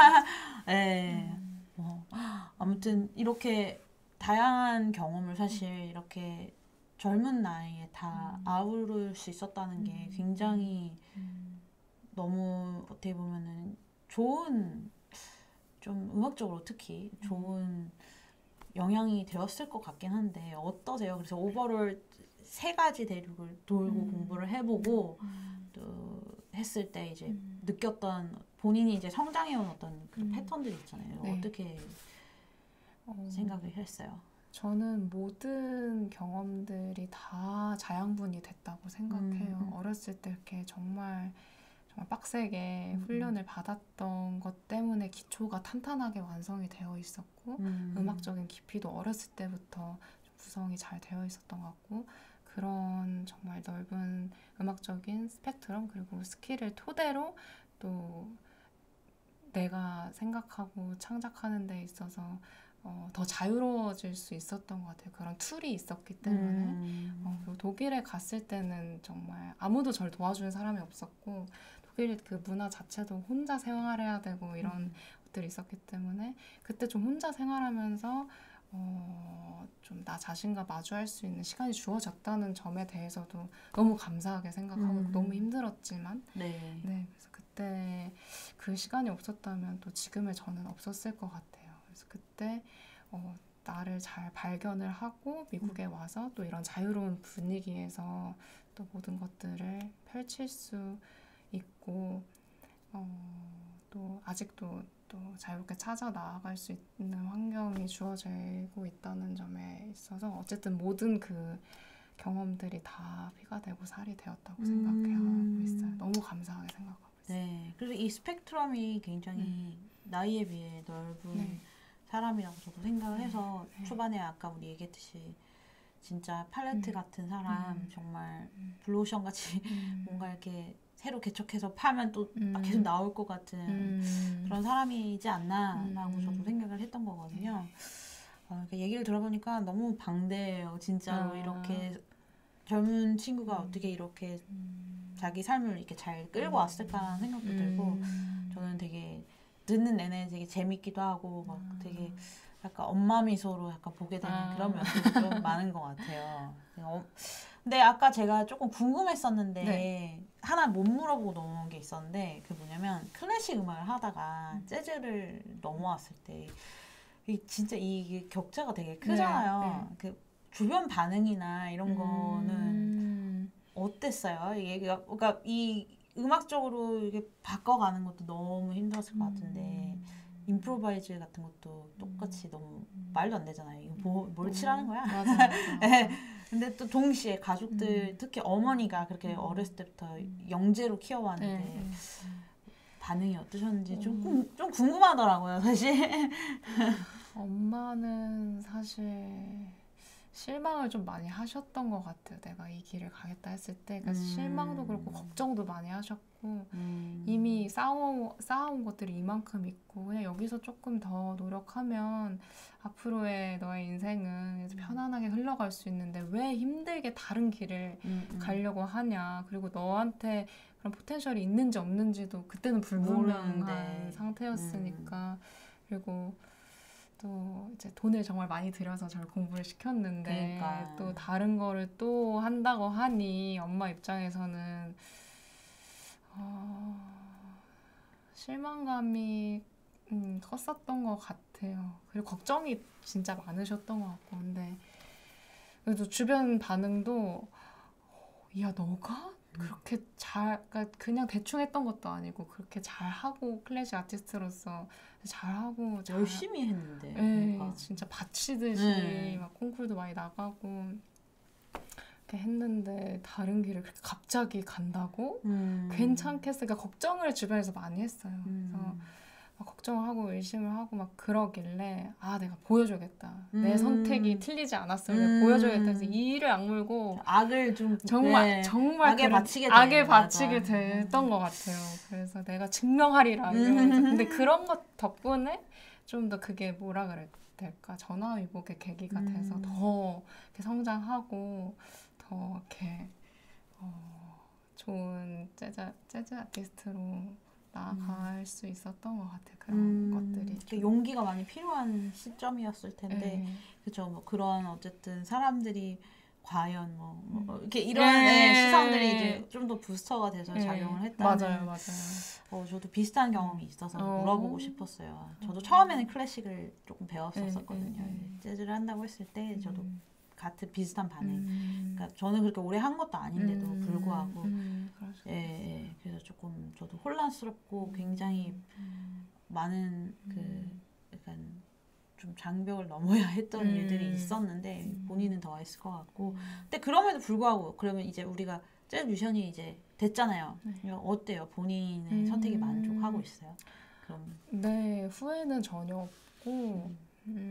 예. 음. 뭐 아무튼 이렇게 다양한 경험을 사실 이렇게 젊은 나이에 다 음. 아우를 수 있었다는 게 음. 굉장히 음. 너무 어떻게 보면은 좋은 좀 음악적으로 특히 좋은 영향이 되었을 것 같긴 한데 어떠세요? 그래서 오버롤 세 가지 대륙을 돌고 음. 공부를 해보고 음. 또 했을 때 이제 음. 느꼈던 본인이 이제 성장해온 어떤 그 음. 패턴들이 있잖아요. 네. 어떻게 어, 생각을 했어요? 저는 모든 경험들이 다 자양분이 됐다고 생각해요. 음, 음. 어렸을 때 이렇게 정말 정말 빡세게 음, 훈련을 받았던 것 때문에 기초가 탄탄하게 완성이 되어 있었고 음. 음악적인 깊이도 어렸을 때부터 좀 구성이 잘 되어 있었던 것 같고 그런 정말 넓은 음악적인 스펙트럼 그리고 스킬을 토대로 또 내가 생각하고 창작하는 데 있어서 어, 더 자유로워질 수 있었던 것 같아요. 그런 툴이 있었기 때문에. 음. 어, 그리고 독일에 갔을 때는 정말 아무도 절 도와주는 사람이 없었고 독일 그 문화 자체도 혼자 생활해야 되고 이런 음. 것들이 있었기 때문에 그때 좀 혼자 생활하면서 어, 좀 나 자신과 마주할 수 있는 시간이 주어졌다는 점에 대해서도 너무 감사하게 생각하고 음. 너무 힘들었지만 네. 네, 그래서 그때 그 시간이 없었다면 또 지금의 저는 없었을 것 같아요. 그래서 그때 어, 나를 잘 발견을 하고 미국에 와서 또 이런 자유로운 분위기에서 또 모든 것들을 펼칠 수 있고 어, 또 아직도 또 자유롭게 찾아 나아갈 수 있는 환경이 주어지고 있다는 점에 있어서 어쨌든 모든 그 경험들이 다 피가 되고 살이 되었다고 음. 생각하고 있어요. 너무 감사하게 생각하고 있어요. 네. 그래서 이 스펙트럼이 굉장히 음. 나이에 비해 넓은 네. 사람이라고 저도 생각을 해서 네. 초반에 아까 우리 얘기했듯이 진짜 팔레트 음. 같은 사람 음. 정말 음. 블루오션 같이 음. 뭔가 이렇게 새로 개척해서 파면 또 음. 계속 나올 것 같은 음. 그런 사람이지 않나라고 음. 저도 생각을 했던 거거든요. 어, 그러니까 얘기를 들어보니까 너무 방대해요. 진짜로 아. 이렇게 젊은 친구가 음. 어떻게 이렇게 음. 자기 삶을 이렇게 잘 끌고 음. 왔을까라는 생각도 들고 음. 저는 되게 듣는 내내 되게 재밌기도 하고 막 아. 되게 약간 엄마 미소로 약간 보게 되는 아. 그런 면들이 좀 많은 것 같아요. 어, 근데 아까 제가 조금 궁금했었는데 네. 하나 못 물어보고 넘어온 게 있었는데 그게 뭐냐면 클래식 음악을 하다가 음. 재즈를 넘어왔을 때 이 진짜 이 격차가 되게 크잖아요. 네. 네. 그 주변 반응이나 이런 거는 음. 어땠어요? 이게 그러니까 이 음악적으로 이게 바꿔가는 것도 너무 힘들었을 것 같은데 음. 임프로바이즈 같은 것도 똑같이 너무 음. 말도 안 되잖아요. 이거 뭐, 뭘 음. 칠하는 거야? 맞아, 맞아, 맞아. 근데 또 동시에 가족들 음. 특히 어머니가 그렇게 음. 어렸을 때부터 음. 영재로 키워왔는데 네, 네. 반응이 어떠셨는지 음. 좀, 궁- 좀 궁금하더라고요, 사실. 엄마는 사실 실망을 좀 많이 하셨던 것 같아요. 내가 이 길을 가겠다 했을 때 그러니까 음. 실망도 그렇고 걱정도 많이 하셨고 음. 이미 쌓아온, 쌓아온 것들이 이만큼 있고 그냥 여기서 조금 더 노력하면 앞으로의 너의 인생은 편안하게 흘러갈 수 있는데 왜 힘들게 다른 길을 음, 음. 가려고 하냐. 그리고 너한테 그런 포텐셜이 있는지 없는지도 그때는 불분명한 상태였으니까 음. 그리고 또 이제 돈을 정말 많이 들여서 저를 공부를 시켰는데 그러니까. 또 다른 거를 또 한다고 하니 엄마 입장에서는 어, 실망감이 음, 컸었던 것 같아요. 그리고 걱정이 진짜 많으셨던 것 같고 근데 그래도 주변 반응도 야 너가? 그렇게 잘, 그러니까 그냥 대충 했던 것도 아니고 그렇게 잘하고 클래식 아티스트로서 잘하고 잘, 열심히 했는데 네, 그러니까. 진짜 바치듯이 네. 막 콩쿠르도 많이 나가고 이렇게 했는데 다른 길을 그렇게 갑자기 간다고? 음. 괜찮겠어? 그러니까 걱정을 주변에서 많이 했어요. 음. 그래서 막 걱정을 하고 의심을 하고 막 그러길래 아 내가 보여줘야겠다. 음. 내 선택이 틀리지 않았어. 음. 내가 보여줘야겠다. 그래서 이를 악물고 악을 좀 정말 네. 정말 악에 바치게 악에 바치게 됐던 음. 것 같아요. 그래서 내가 증명하리라. 이러면서. 근데 그런 것 덕분에 좀 더 그게 뭐라 그래야 될까 전화위복의 계기가 음. 돼서 더 이렇게 성장하고 더 이렇게 어, 좋은 재즈 재즈 아티스트로 나아갈 음. 수 있었던 것 같아요. 그런 음, 것들이 용기가 많이 필요한 시점이었을 텐데 그죠. 뭐 그런 어쨌든 사람들이 과연 뭐, 뭐 이렇게 이런 네, 시선들이 이제 좀 더 부스터가 돼서 네. 작용을 했다는 맞아요, 맞아요. 어, 저도 비슷한 경험이 있어서 어. 물어보고 싶었어요. 저도 처음에는 클래식을 조금 배웠었거든요. 네, 네. 재즈를 한다고 했을 때 저도 음. 같은 비슷한 반응. 음. 그러니까 저는 그렇게 오래 한 것도 아닌데도 음. 불구하고, 음. 예, 예, 그래서 조금 저도 혼란스럽고 굉장히 음. 많은 그 약간 좀 장벽을 넘어야 했던 음. 일들이 있었는데 음. 본인은 더 했을 것 같고, 근데 그럼에도 불구하고 그러면 이제 우리가 재즈 뮤지션이 이제 됐잖아요. 네. 어때요? 본인의 음. 선택에 만족하고 있어요? 그럼 네, 후회는 전혀 없고. 음.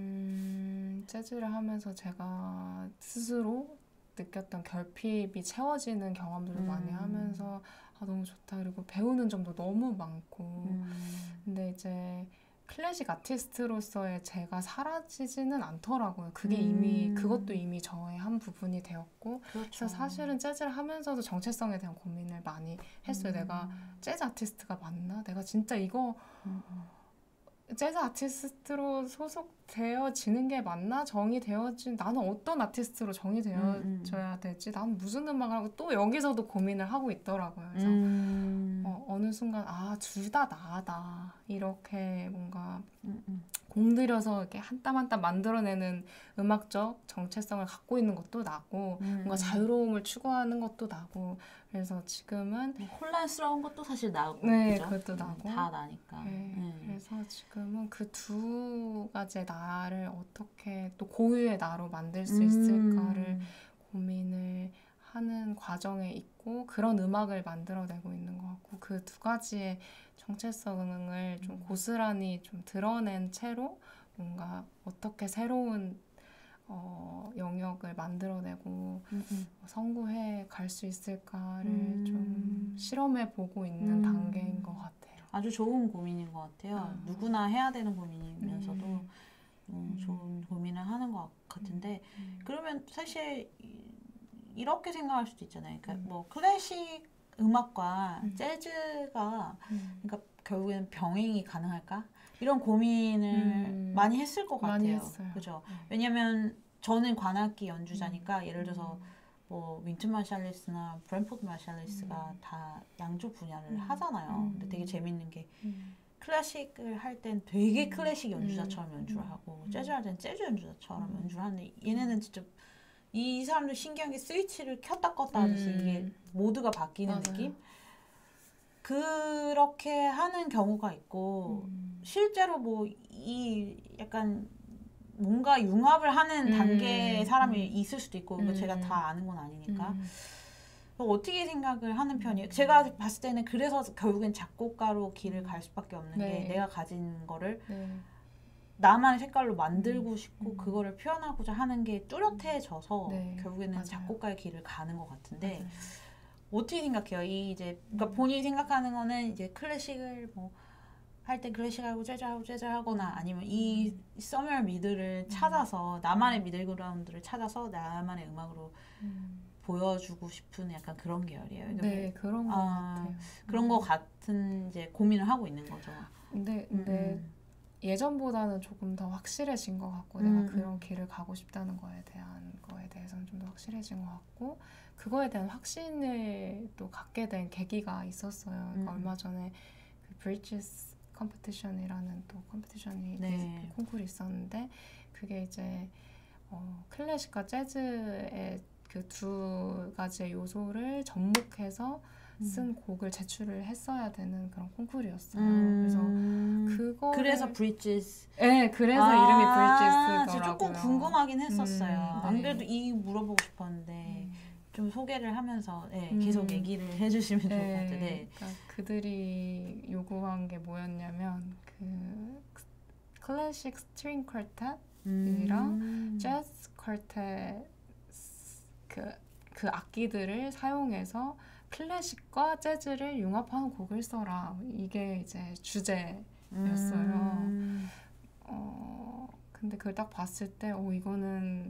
음, 재즈를 하면서 제가 스스로 느꼈던 결핍이 채워지는 경험들을 음. 많이 하면서 아 너무 좋다. 그리고 배우는 점도 너무 많고 음. 근데 이제 클래식 아티스트로서의 제가 사라지지는 않더라고요. 그게 음. 이미 그것도 이미 저의 한 부분이 되었고 그렇죠. 그래서 사실은 재즈를 하면서도 정체성에 대한 고민을 많이 했어요. 음. 내가 재즈 아티스트가 맞나? 내가 진짜 이거 음. 재즈 아티스트로 소속되어지는 게 맞나? 정이 되어진 나는 어떤 아티스트로 정이 되어져야 음, 될지 나는 무슨 음악을 하고 또 여기서도 고민을 하고 있더라고요. 그래서 음. 어, 어느 순간 아, 둘 다 나다 이렇게 뭔가 음, 음. 공들여서 이렇게 한 땀 한 땀 만들어내는 음악적 정체성을 갖고 있는 것도 나고 음. 뭔가 자유로움을 추구하는 것도 나고 그래서 지금은 혼란스러운 것도 사실 나고 네, 그죠? 그것도 나고 다 나니까 네, 음. 그래서 지금은 그 두 가지의 나를 어떻게 또 고유의 나로 만들 수 있을까를 음. 고민을 하는 과정에 있고 그런 음악을 만들어내고 있는 것 같고 그 두 가지의 정체성을 좀 고스란히 좀 드러낸 채로 뭔가 어떻게 새로운 어, 영역을 만들어내고 음, 음. 선구해 갈 수 있을까를 음. 좀 실험해 보고 있는 음. 단계인 것 같아요. 아주 좋은 고민인 것 같아요. 아. 누구나 해야 되는 고민이면서도 음. 음, 좋은 고민을 하는 것 같은데 음. 그러면 사실 이렇게 생각할 수도 있잖아요. 그러니까 음. 뭐 클래식 음악과 음. 재즈가 음. 그러니까 결국에는 병행이 가능할까? 이런 고민을 음. 많이 했을 것 많이 같아요. 했어요. 그죠? 음. 왜냐면 저는 관악기 연주자니까 음. 예를 들어서 뭐 윈튼 마샬리스나 브랜포드 마샬리스가 음. 다 양쪽 분야를 음. 하잖아요. 음. 근데 되게 재밌는 게 음. 클래식을 할 땐 되게 음. 클래식 연주자처럼 음. 연주를 하고 음. 재즈 할 땐 재즈 연주자처럼 음. 연주를 하는데 얘네는 진짜 이 사람들 신기한 게 스위치를 켰다 껐다 하듯이 음. 이게 모두가 바뀌는 맞아요. 느낌? 그렇게 하는 경우가 있고 음. 실제로 뭐 이 약간 뭔가 융합을 하는 음. 단계의 사람이 음. 있을 수도 있고 이거 음. 제가 다 아는 건 아니니까 음. 어떻게 생각을 하는 편이에요? 제가 봤을 때는 그래서 결국엔 작곡가로 길을 갈 수밖에 없는 네. 게 내가 가진 거를 네. 나만의 색깔로 만들고 음. 싶고 음. 그거를 표현하고자 하는 게 뚜렷해져서 네, 결국에는 맞아요. 작곡가의 길을 가는 것 같은데 맞아요. 어떻게 생각해요? 이 이제 그러니까 음. 본인이 생각하는 거는 이제 클래식을 뭐 할 때 클래식하고 재즈하고 재즈하거나 아니면 이 서머 미드를 찾아서 나만의 미들 그라운드를 찾아서 나만의 음악으로 음. 보여주고 싶은 약간 그런 계열이에요. 네, 그런 것 아, 같아요. 그런 음. 거 같은 이제 고민을 하고 있는 거죠. 근데, 근데 음. 예전보다는 조금 더 확실해진 것 같고 음, 내가 그런 음. 길을 가고 싶다는 거에 대한 거에 대해서는 좀 더 확실해진 것 같고 그거에 대한 확신을 또 갖게 된 계기가 있었어요. 그러니까 음. 얼마 전에 그 브리지스 컴피티션이라는 또 컴피티션이 네. 콩쿠르 있었는데 그게 이제 어, 클래식과 재즈의 그 두 가지의 요소를 접목해서 쓴 음. 곡을 제출을 했어야 되는 그런 콩쿠르였어요. 음. 그래서 그거 그래서 브리지스. 네, 그래서 아, 이름이 브리지스더라고요. 저 조금 궁금하긴 했었어요. 음, 안 네. 그래도 이 물어보고 싶었는데 음. 좀 소개를 하면서 네, 음. 계속 얘기를 해주시면 좋을 네, 것 같아요. 네. 그러니까 그들이 요구한 게 뭐였냐면 그 클래식 스트링 쿼텟이랑 음. 재즈 쿼텟 그, 그 악기들을 사용해서 클래식과 재즈를 융합하는 곡을 써라. 이게 이제 주제였어요. 음. 어, 근데 그걸 딱 봤을 때, 어, 이거는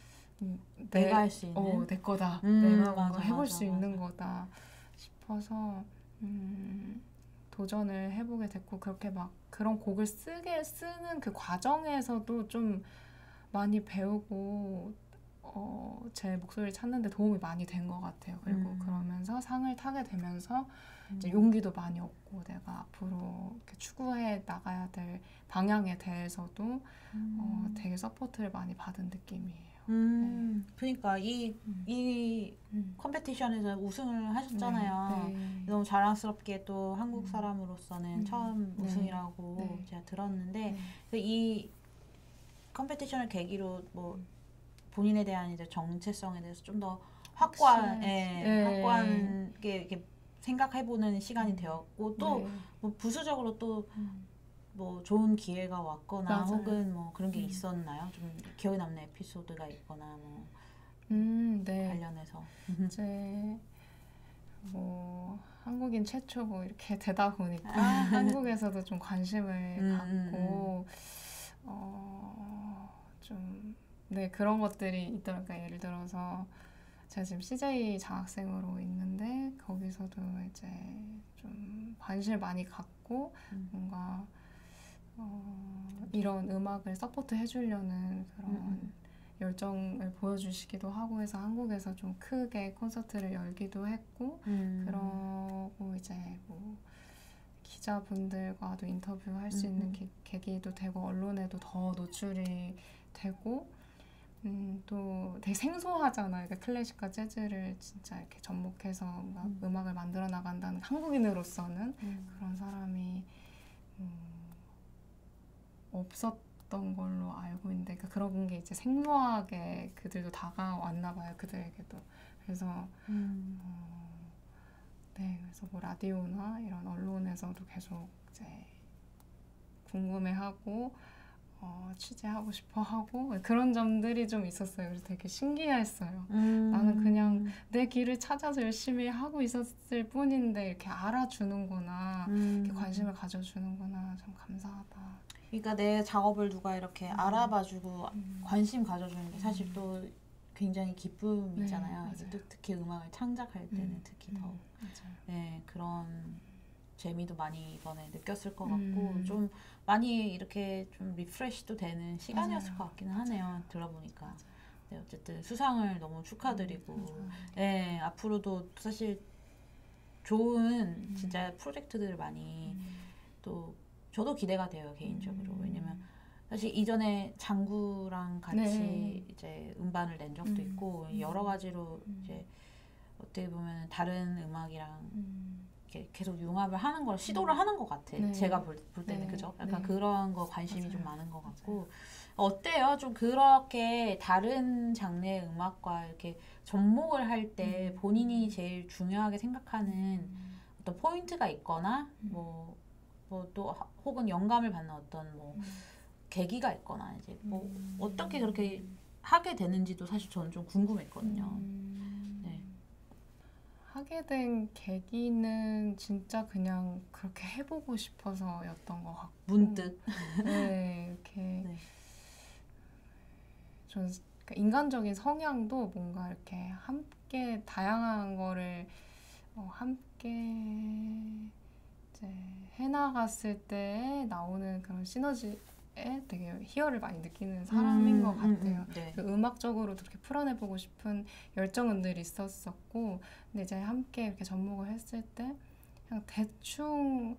내, 내가 내, 할 수 있는? 어, 내 거다. 음, 내가 맞아, 뭔가 해볼 맞아, 수 맞아. 있는 거다 싶어서 음, 도전을 해보게 됐고 그렇게 막 그런 곡을 쓰게 쓰는 그 과정에서도 좀 많이 배우고 어, 제 목소리를 찾는 데 도움이 많이 된 것 같아요. 그리고 음. 그러면서 상을 타게 되면서 이제 음. 용기도 많이 얻고 내가 앞으로 이렇게 추구해 나가야 될 방향에 대해서도 음. 어, 되게 서포트를 많이 받은 느낌이에요. 음. 네. 그러니까 이, 음. 이 음. 컴피티션에서 우승을 하셨잖아요. 네, 네. 너무 자랑스럽게 또 한국 음. 사람으로서는 음. 처음 네. 우승이라고 네. 제가 들었는데 네. 이 컴피티션을 계기로 뭐 본인에 대한 이제 정체성에 대해서 좀 더 확고한, 예, 네. 확고한 게 이렇게 생각해보는 시간이 되었고 또 네. 뭐 부수적으로 또 음. 뭐 좋은 기회가 왔거나 맞아요. 혹은 뭐 그런 게 음. 있었나요? 좀 기억에 남는 에피소드가 있거나 뭐 음, 네. 관련해서 이제 뭐 한국인 최초 뭐 이렇게 되다 보니까 한국에서도 좀 관심을 음, 갖고 어, 좀 네, 그런 것들이 있더라고요. 예를 들어서 제가 지금 씨제이 장학생으로 있는데 거기서도 이제 좀 관심을 많이 갖고 음. 뭔가 어, 이런 음악을 서포트 해주려는 그런 음. 열정을 보여주시기도 하고 해서 한국에서 좀 크게 콘서트를 열기도 했고 음. 그러고 이제 뭐 기자분들과도 인터뷰할 수 있는 음. 기, 계기도 되고 언론에도 더 노출이 되고 음, 또 되게 생소하잖아요. 그러니까 클래식과 재즈를 진짜 이렇게 접목해서 막 음. 음악을 만들어 나간다는 한국인으로서는 음. 그런 사람이 음, 없었던 걸로 알고 있는데 그러니까 그런 게 이제 생소하게 그들도 다가왔나 봐요. 그들에게도. 그래서 음. 어, 네, 그래서 뭐 라디오나 이런 언론에서도 계속 이제 궁금해하고 어, 취재하고 싶어하고 그런 점들이 좀 있었어요. 그래서 되게 신기했어요. 음. 나는 그냥 내 길을 찾아서 열심히 하고 있었을 뿐인데 이렇게 알아주는구나, 음. 이렇게 관심을 가져주는구나, 참 감사하다. 그러니까 내 작업을 누가 이렇게 음. 알아봐주고 음. 관심 가져주는 게 사실 또 굉장히 기쁨이잖아요. 네, 이제 맞아요. 또 특히 음악을 창작할 때는 음. 특히 더 음, 맞아요. 네, 그런 재미도 많이 이번에 느꼈을 것 음. 같고 좀 많이 이렇게 좀 리프레시도 되는 시간이었을 맞아요. 것 같기는 하네요. 들어보니까. 네, 어쨌든 수상을 너무 축하드리고 음, 네, 앞으로도 사실 좋은 음. 진짜 프로젝트들을 많이 음. 또 저도 기대가 돼요 개인적으로. 음. 왜냐면 사실 이전에 장구랑 같이 네. 이제 음반을 낸 적도 음. 있고 음. 여러 가지로 음. 이제 어떻게 보면 다른 음악이랑 음. 이렇게 계속 융합을 하는 걸 시도를 하는 것 같아. 네. 제가 볼, 볼 때는 네. 그죠? 약간 네. 그런 거 관심이 맞아요. 좀 많은 것 같고 어때요? 좀 그렇게 다른 장르의 음악과 이렇게 접목을 할 때 음. 본인이 제일 중요하게 생각하는 음. 어떤 포인트가 있거나 음. 뭐 뭐 또 혹은 영감을 받는 어떤 뭐 음. 계기가 있거나 이제 뭐 음. 어떻게 그렇게 하게 되는지도 사실 저는 좀 궁금했거든요. 음. 네. 하게 된 계기는 진짜 그냥 그렇게 해보고 싶어서였던 것 같고 문득 네 이렇게 네. 전 그러니까 인간적인 성향도 뭔가 이렇게 함께 다양한 거를 어, 함께 이제 해나갔을 때 나오는 그런 시너지에 되게 희열을 많이 느끼는 사람인 음, 것 같아요. 음, 음, 네. 그 음악적으로도 그렇게 풀어내보고 싶은 열정은 늘 있었었고, 근데 이제 함께 이렇게 접목을 했을 때 그냥 대충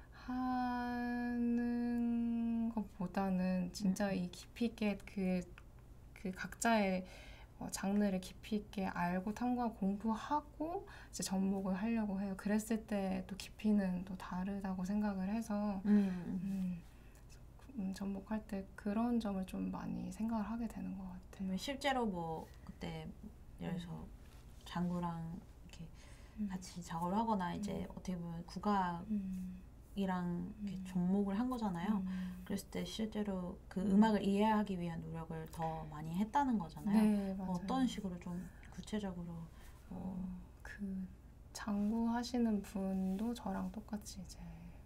하는 것보다는 진짜 음. 이 깊이 있게 그, 그 각자의 어, 장르를 깊이 있게 알고 탐구하고 공부하고 이제 접목을 하려고 해요. 그랬을 때 또 깊이는 또 다르다고 생각을 해서 음. 음, 음, 접목할 때 그런 점을 좀 많이 생각을 하게 되는 것 같아요. 실제로 뭐 그때 예를 들어서 장구랑 이렇게 음. 같이 작업을 하거나 이제 음. 어떻게 보면 국악 음. 이랑 이렇게 음. 접목을 한 거잖아요. 음. 그랬을 때 실제로 그 음. 음악을 이해하기 위한 노력을 더 많이 했다는 거잖아요. 네, 맞아요. 어떤 식으로 좀 구체적으로 어, 어, 그 장구 하시는 분도 저랑 똑같이 이제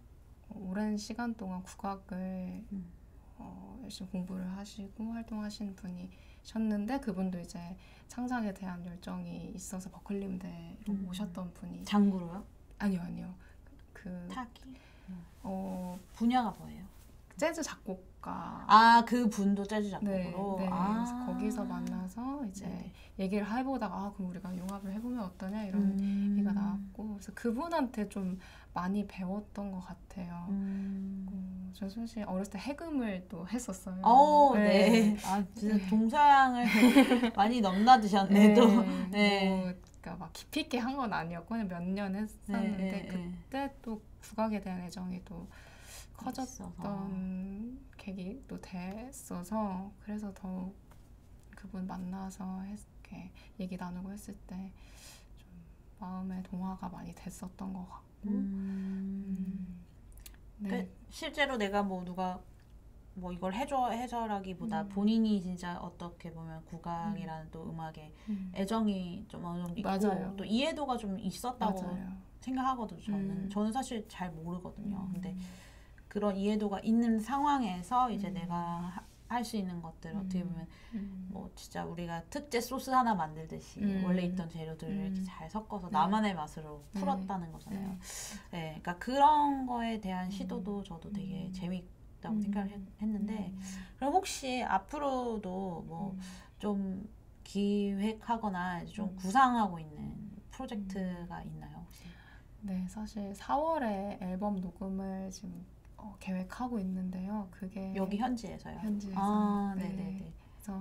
오랜 시간 동안 국악을 음. 어, 열심히 공부를 하시고 활동하시는 분이셨는데 그분도 이제 창작에 대한 열정이 있어서 버클리음대로 음. 오셨던 분이 장구로요? 아니요 아니요 그 타기? 어, 분야가 뭐예요? 재즈 작곡가 아, 그 분도 재즈 네, 작곡으로? 네. 아. 그래서 거기서 만나서 이제 네네. 얘기를 해보다가 아 그럼 우리가 융합을 해보면 어떠냐 이런 음. 얘기가 나왔고 그래서 그분한테 좀 많이 배웠던 것 같아요. 음. 어, 저 사실 어렸을 때 해금을 또 했었어요. 오, 네. 네. 아, 진짜 네. 동서양을 많이 넘나드셨네, 네. 또. 뭐, 네. 그러니까 막 깊이 있게 한 건 아니었고 그냥 몇 년 했었는데 네, 네, 네. 그때 또 국악에 대한 애정이 또 커졌던 있어서. 계기도 됐어서 그래서 더 그분 만나서 했, 이렇게 얘기 나누고 했을 때 좀 마음의 동화가 많이 됐었던 것 같고 음. 음, 네. 그, 실제로 내가 뭐 누가 뭐 이걸 해줘 해줘라기보다 음. 본인이 진짜 어떻게 보면 국악이라는 음. 또 음악에 음. 애정이 좀 어느 정도 있고 맞아요. 또 이해도가 좀 있었다고 맞아요. 생각하거든요. 저는 음. 저는 사실 잘 모르거든요. 음. 근데 그런 이해도가 있는 상황에서 이제 음. 내가 할 수 있는 것들 음. 어떻게 보면 음. 뭐 진짜 우리가 특제 소스 하나 만들듯이 음. 원래 있던 재료들을 음. 이렇게 잘 섞어서 네. 나만의 맛으로 네. 풀었다는 거잖아요. 네. 네, 그러니까 그런 거에 대한 음. 시도도 저도 되게 음. 재밌다고 음. 생각을 했, 했는데 음. 그럼 혹시 앞으로도 뭐 음. 좀 기획하거나 좀 음. 구상하고 있는 프로젝트가 있나요 혹시? 네, 사실 사월에 앨범 녹음을 지금 어, 계획하고 있는데요. 그게 여기 현지에서요? 현지에서. 아, 네. 네네네. 그래서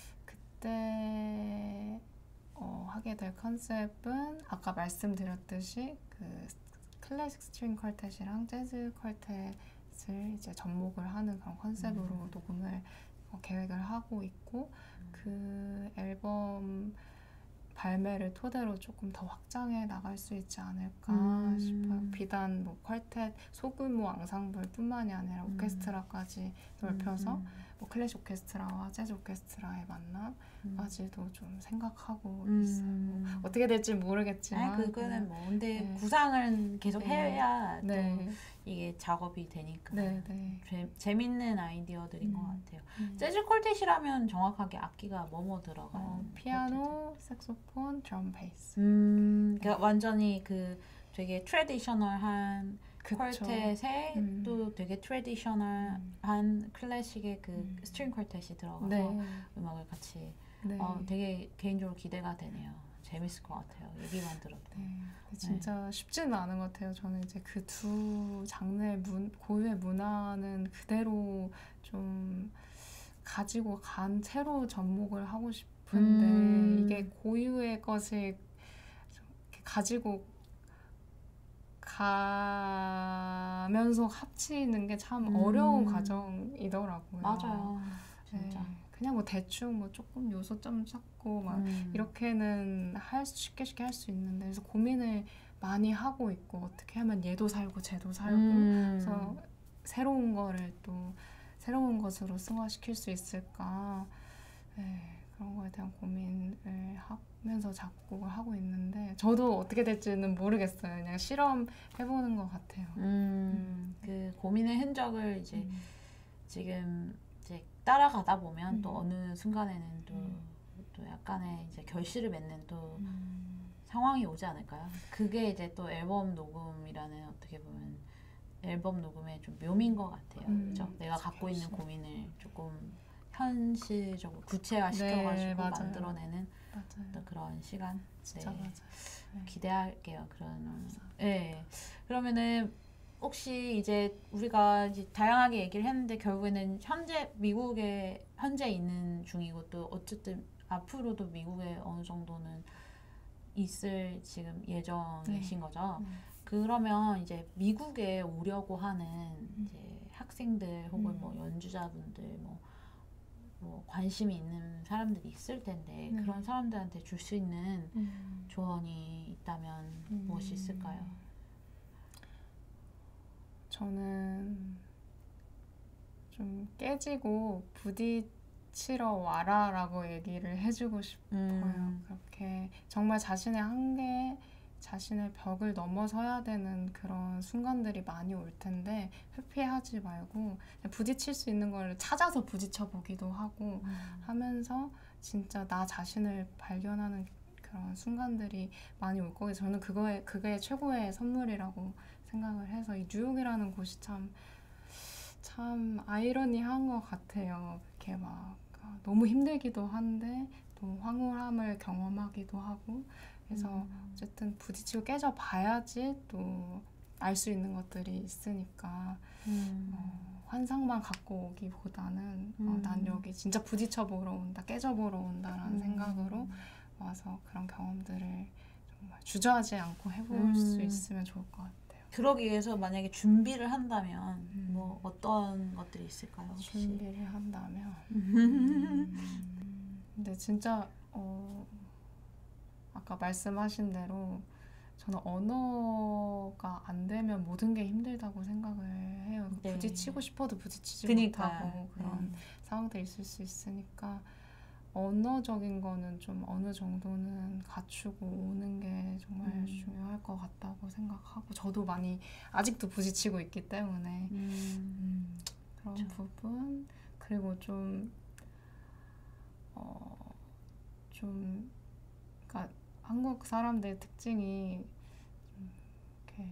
그때 어, 하게 될 컨셉은 아까 말씀드렸듯이 그 클래식 스트링 퀄텟이랑 재즈 퀄텟을 이제 접목을 하는 그런 컨셉으로 음. 녹음을 어, 계획을 하고 있고 그 앨범 발매를 토대로 조금 더 확장해 나갈 수 있지 않을까 음. 싶어요. 비단 뭐 퀄텟 소규모 앙상블뿐만이 아니라 음. 오케스트라까지 넓혀서 음. 뭐 클래식 오케스트라와 재즈 오케스트라의 만남까지도 음. 좀 생각하고 음. 있어요. 어떻게 될지 모르겠지만 아니, 그거는 뭐 근데 네. 구상은 계속 네. 해야 네. 또 이게 작업이 되니까 네, 네. 재, 재밌는 아이디어들인 음. 것 같아요. 음. 재즈 퀄텟이라면 정확하게 악기가 뭐뭐 들어가요? 어, 피아노, 색소폰, 드럼, 베이스. 음, 그러니까 완전히 그 되게 트레디셔널한 그쵸. 퀄텟에 음. 또 되게 트레디셔널한 클래식의 그 음. 스트링 퀄텟이 들어가서 네. 음악을 같이 네. 어, 되게 개인적으로 기대가 되네요. 재밌을 것 같아요. 얘기만 들어도. 네. 진짜 쉽지는 않은 것 같아요. 저는 이제 그 두 장르의 문, 고유의 문화는 그대로 좀 가지고 간 채로 접목을 하고 싶은데 음. 이게 고유의 것을 이렇게 가지고 가면서 합치는 게 참 음. 어려운 과정이더라고요. 맞아요. 진짜. 네. 그냥 뭐 대충 뭐 조금 요소점 찾고 막 음. 이렇게는 할 수, 쉽게 쉽게 할 수 있는데 그래서 고민을 많이 하고 있고 어떻게 하면 얘도 살고 쟤도 살고 음. 그래서 새로운 거를 또 새로운 것으로 승화시킬 수 있을까? 네, 그런 거에 대한 고민을 하면서 작곡을 하고 있는데 저도 어떻게 될지는 모르겠어요. 그냥 실험해보는 것 같아요. 음, 음. 그 고민의 흔적을 이제 음. 지금 이제 따라가다 보면 음. 또 어느 순간에는 또, 음. 또 약간의 이제 결실을 맺는 또 음. 상황이 오지 않을까요? 그게 이제 또 앨범 녹음이라는 어떻게 보면 앨범 녹음의 좀 묘미인 것 같아요. 음. 그렇죠? 내가 갖고 결실. 있는 고민을 조금 현실적으로 구체화 시켜가지고 네, 맞아요. 만들어내는 맞아요. 어떤 그런 시간. 진짜 네. 맞아요. 네. 기대할게요. 그런. 네. 그러면은 혹시 이제 우리가 이제 다양하게 얘기를 했는데 결국에는 현재 미국에 현재 있는 중이고 또 어쨌든 앞으로도 미국에 어느 정도는 있을 지금 예정이신 네. 거죠. 네. 그러면 이제 미국에 오려고 하는 이제 학생들 혹은 음. 뭐 연주자분들 뭐, 뭐 관심이 있는 사람들이 있을 텐데 네. 그런 사람들한테 줄 수 있는 음. 조언이 있다면 음. 무엇이 있을까요? 저는 좀 깨지고 부딪히러 와라 라고 얘기를 해주고 싶어요. 음. 그렇게 정말 자신의 한계, 자신의 벽을 넘어서야 되는 그런 순간들이 많이 올 텐데 회피하지 말고 부딪힐 수 있는 걸 찾아서 부딪혀 보기도 하고 음. 하면서 진짜 나 자신을 발견하는 그런 순간들이 많이 올 거예요. 저는 그거에, 그게 최고의 선물이라고 생각을 해서 이 뉴욕이라는 곳이 참, 참 아이러니한 것 같아요. 이렇게 막 너무 힘들기도 한데 또 황홀함을 경험하기도 하고 그래서 음. 어쨌든 부딪히고 깨져 봐야지 또 알 수 있는 것들이 있으니까 음. 어, 환상만 갖고 오기보다는 음. 어, 난 여기 진짜 부딪혀 보러 온다, 깨져 보러 온다라는 음. 생각으로 와서 그런 경험들을 정말 주저하지 않고 해볼 음. 수 있으면 좋을 것 같아요. 그러기 위해서 만약에 준비를 한다면 음. 뭐 어떤 것들이 있을까요? 혹시? 준비를 한다면 음, 근데 진짜 어, 아까 말씀하신 대로 저는 언어가 안 되면 모든 게 힘들다고 생각을 해요. 네. 부딪히고 싶어도 부딪히지 그니까. 못하고 그런 음. 상황들이 있을 수 있으니까 언어적인 거는 좀 어느 정도는 갖추고 오는 게 정말 음. 중요할 것 같다고 생각하고 저도 많이 아직도 부딪히고 있기 때문에 음. 음, 그런 그렇죠. 부분 그리고 좀 어, 좀 그러니까 한국 사람들의 특징이 좀 이렇게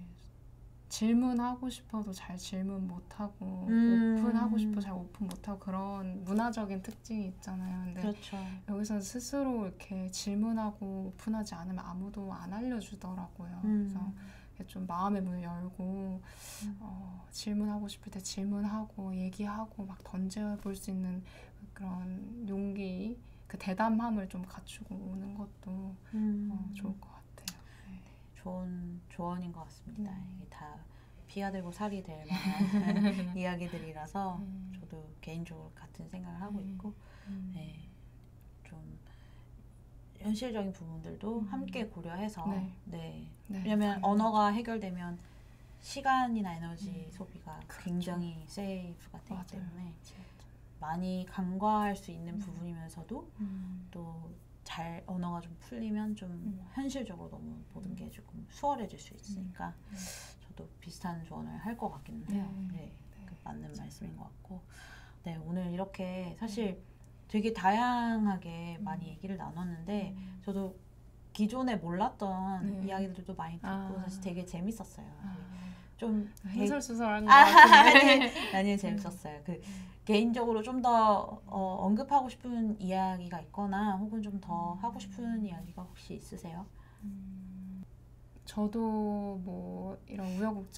질문하고 싶어도 잘 질문 못하고 음. 오픈하고 싶어 잘 오픈 못하고 그런 문화적인 특징이 있잖아요. 근데 그렇죠. 여기서 스스로 이렇게 질문하고 오픈하지 않으면 아무도 안 알려주더라고요. 음. 그래서 이렇게 좀 마음의 문을 열고 음. 어, 질문하고 싶을 때 질문하고 얘기하고 막 던져볼 수 있는 그런 용기, 그 대담함을 좀 갖추고 오는 것도 음. 어, 좋을 것 같아요. 네. 좋은 조언인 것 같습니다. 네. 이게 다 피가 되고 살이 될 만한 이야기들이라서 음. 저도 개인적으로 같은 생각을 하고 음. 있고 음. 네, 좀 현실적인 부분들도 음. 함께 고려해서 네. 네. 네, 왜냐면 당연하죠. 언어가 해결되면 시간이나 에너지 음. 소비가 그렇죠. 굉장히 세이프가 되기 맞아요. 때문에 많이 간과할 수 있는 음. 부분이면서도 음. 또 잘 언어가 좀 풀리면 좀 음. 현실적으로 너무 모든 게 조금 수월해질 수 있으니까 음. 저도 비슷한 조언을 할 것 같기는 해요. 네. 네, 네. 그 맞는 말씀인 것 같고 네, 오늘 이렇게 사실 되게 다양하게 음. 많이 얘기를 나눴는데 음. 저도 기존에 몰랐던 네. 이야기들도 많이 듣고 아. 사실 되게 재밌었어요. 아. 좀 횡설수설한 것 아, 같은데. 아니, 아니 재밌었어요. 그 개인적으로 좀 더 어, 언급하고 싶은 이야기가 있거나 혹은 좀 더 음. 하고 싶은 이야기가 혹시 있으세요? 음, 저도 뭐 이런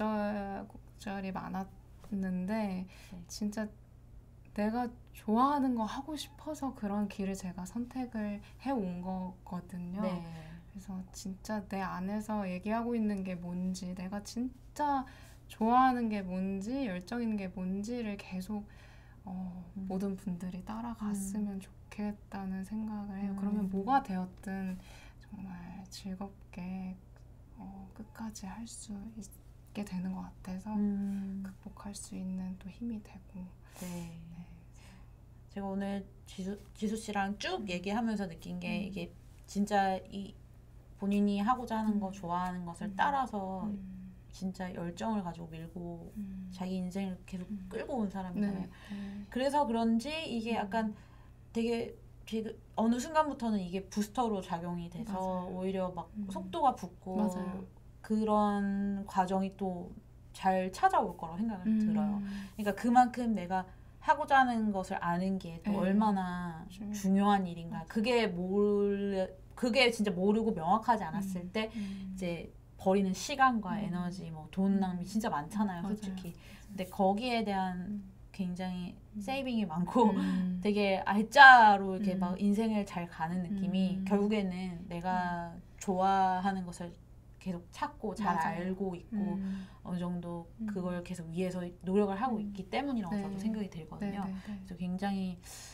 우여곡절이 많았는데 네. 진짜 내가 좋아하는 거 하고 싶어서 그런 길을 제가 선택을 해온 거거든요. 네. 그래서 진짜 내 안에서 얘기하고 있는 게 뭔지, 내가 진짜 좋아하는 게 뭔지, 열정 있는 게 뭔지를 계속 어, 음. 모든 분들이 따라갔으면 음. 좋겠다는 생각을 해요. 음. 그러면 뭐가 되었든 정말 즐겁게 어, 끝까지 할 수 갖게 되는 것 같아서 음. 극복할 수 있는 또 힘이 되고. 네. 네. 제가 오늘 지수, 지수 씨랑 쭉 음. 얘기하면서 느낀 게 음. 이게 진짜 이 본인이 하고자 하는 거, 좋아하는 것을 음. 따라서 음. 진짜 열정을 가지고 밀고 음. 자기 인생을 계속 음. 끌고 온 사람이잖아요. 네. 그래서 그런지 이게 약간 되게, 되게 어느 순간부터는 이게 부스터로 작용이 돼서 맞아요. 오히려 막 음. 속도가 붙고 맞아요. 그런 과정이 또 잘 찾아올 거라고 생각을 음. 들어요. 그러니까 그만큼 내가 하고자 하는 것을 아는 게 또 얼마나 음. 중요한 일인가. 그게 뭘 그게 진짜 모르고 명확하지 않았을 음. 때 음. 이제 버리는 시간과 음. 에너지, 뭐 돈 낭비 진짜 많잖아요, 맞아요. 솔직히. 근데 거기에 대한 음. 굉장히 음. 세이빙이 많고 음. 되게 알짜로 이렇게 음. 막 인생을 잘 가는 느낌이 음. 결국에는 내가 음. 좋아하는 것을 계속 찾고 잘 맞아요. 알고 있고 음. 어느 정도 그걸 계속 위해서 노력을 하고 음. 있기 때문이라고 네. 저도 생각이 들거든요. 네, 네, 네. 그래서 굉장히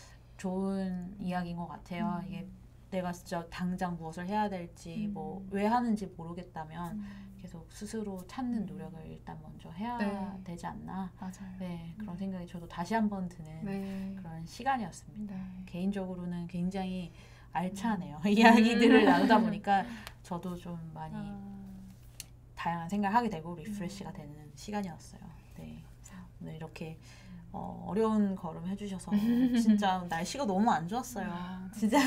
좋은 이야기인 것 같아요. 음. 이게 내가 진짜 당장 무엇을 해야 될지 음. 뭐 왜 하는지 모르겠다면 음. 계속 스스로 찾는 노력을 일단 먼저 해야 네. 되지 않나. 맞아요. 네, 그런 생각이 저도 다시 한번 드는 네. 그런 시간이었습니다. 네. 개인적으로는 굉장히 알차네요. 음. 이야기들을 나누다 보니까 저도 좀 많이 아. 다양한 생각을 하게 되고 리프레시가 되는 시간이었어요. 네, 오늘 이렇게 어, 어려운 걸음 해주셔서 진짜 날씨가 너무 안 좋았어요. 진짜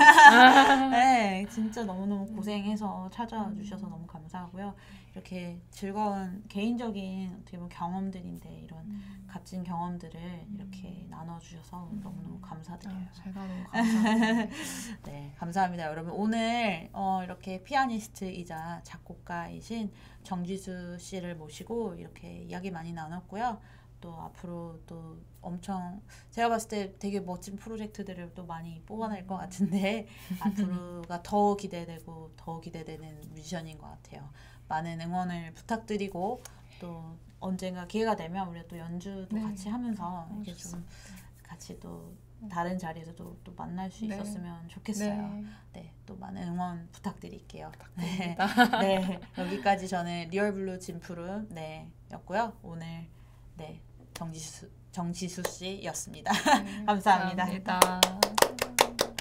네, 진짜 너무너무 고생해서 찾아와 주셔서 너무 감사하고요. 이렇게 즐거운 개인적인 어떻게 보면 경험들인데 이런 음. 값진 경험들을 음. 이렇게 나눠주셔서 음. 너무너무 감사드려요. 아, 제가 너무 감사합니다. 네, 감사합니다. 여러분 오늘 어, 이렇게 피아니스트이자 작곡가이신 정지수 씨를 모시고 이렇게 이야기 많이 나눴고요. 또 앞으로 또 엄청 제가 봤을 때 되게 멋진 프로젝트들을 또 많이 뽑아낼 것 같은데 앞으로가 더 기대되고 더 기대되는 뮤지션인 것 같아요. 많은 응원을 부탁드리고 또 언젠가 기회가 되면 우리가 또 연주도 네. 같이 하면서 어, 이렇게 좀 같이 또 다른 자리에서도 또 만날 수 있었으면 네. 좋겠어요. 네. 네, 또 많은 응원 부탁드릴게요. 부탁드립니다. 네, 네, 여기까지 저는 리얼블루 진푸른 네, 였고요. 오늘 네, 정지수, 정지수 씨였습니다. 네, 감사합니다. 감사합니다.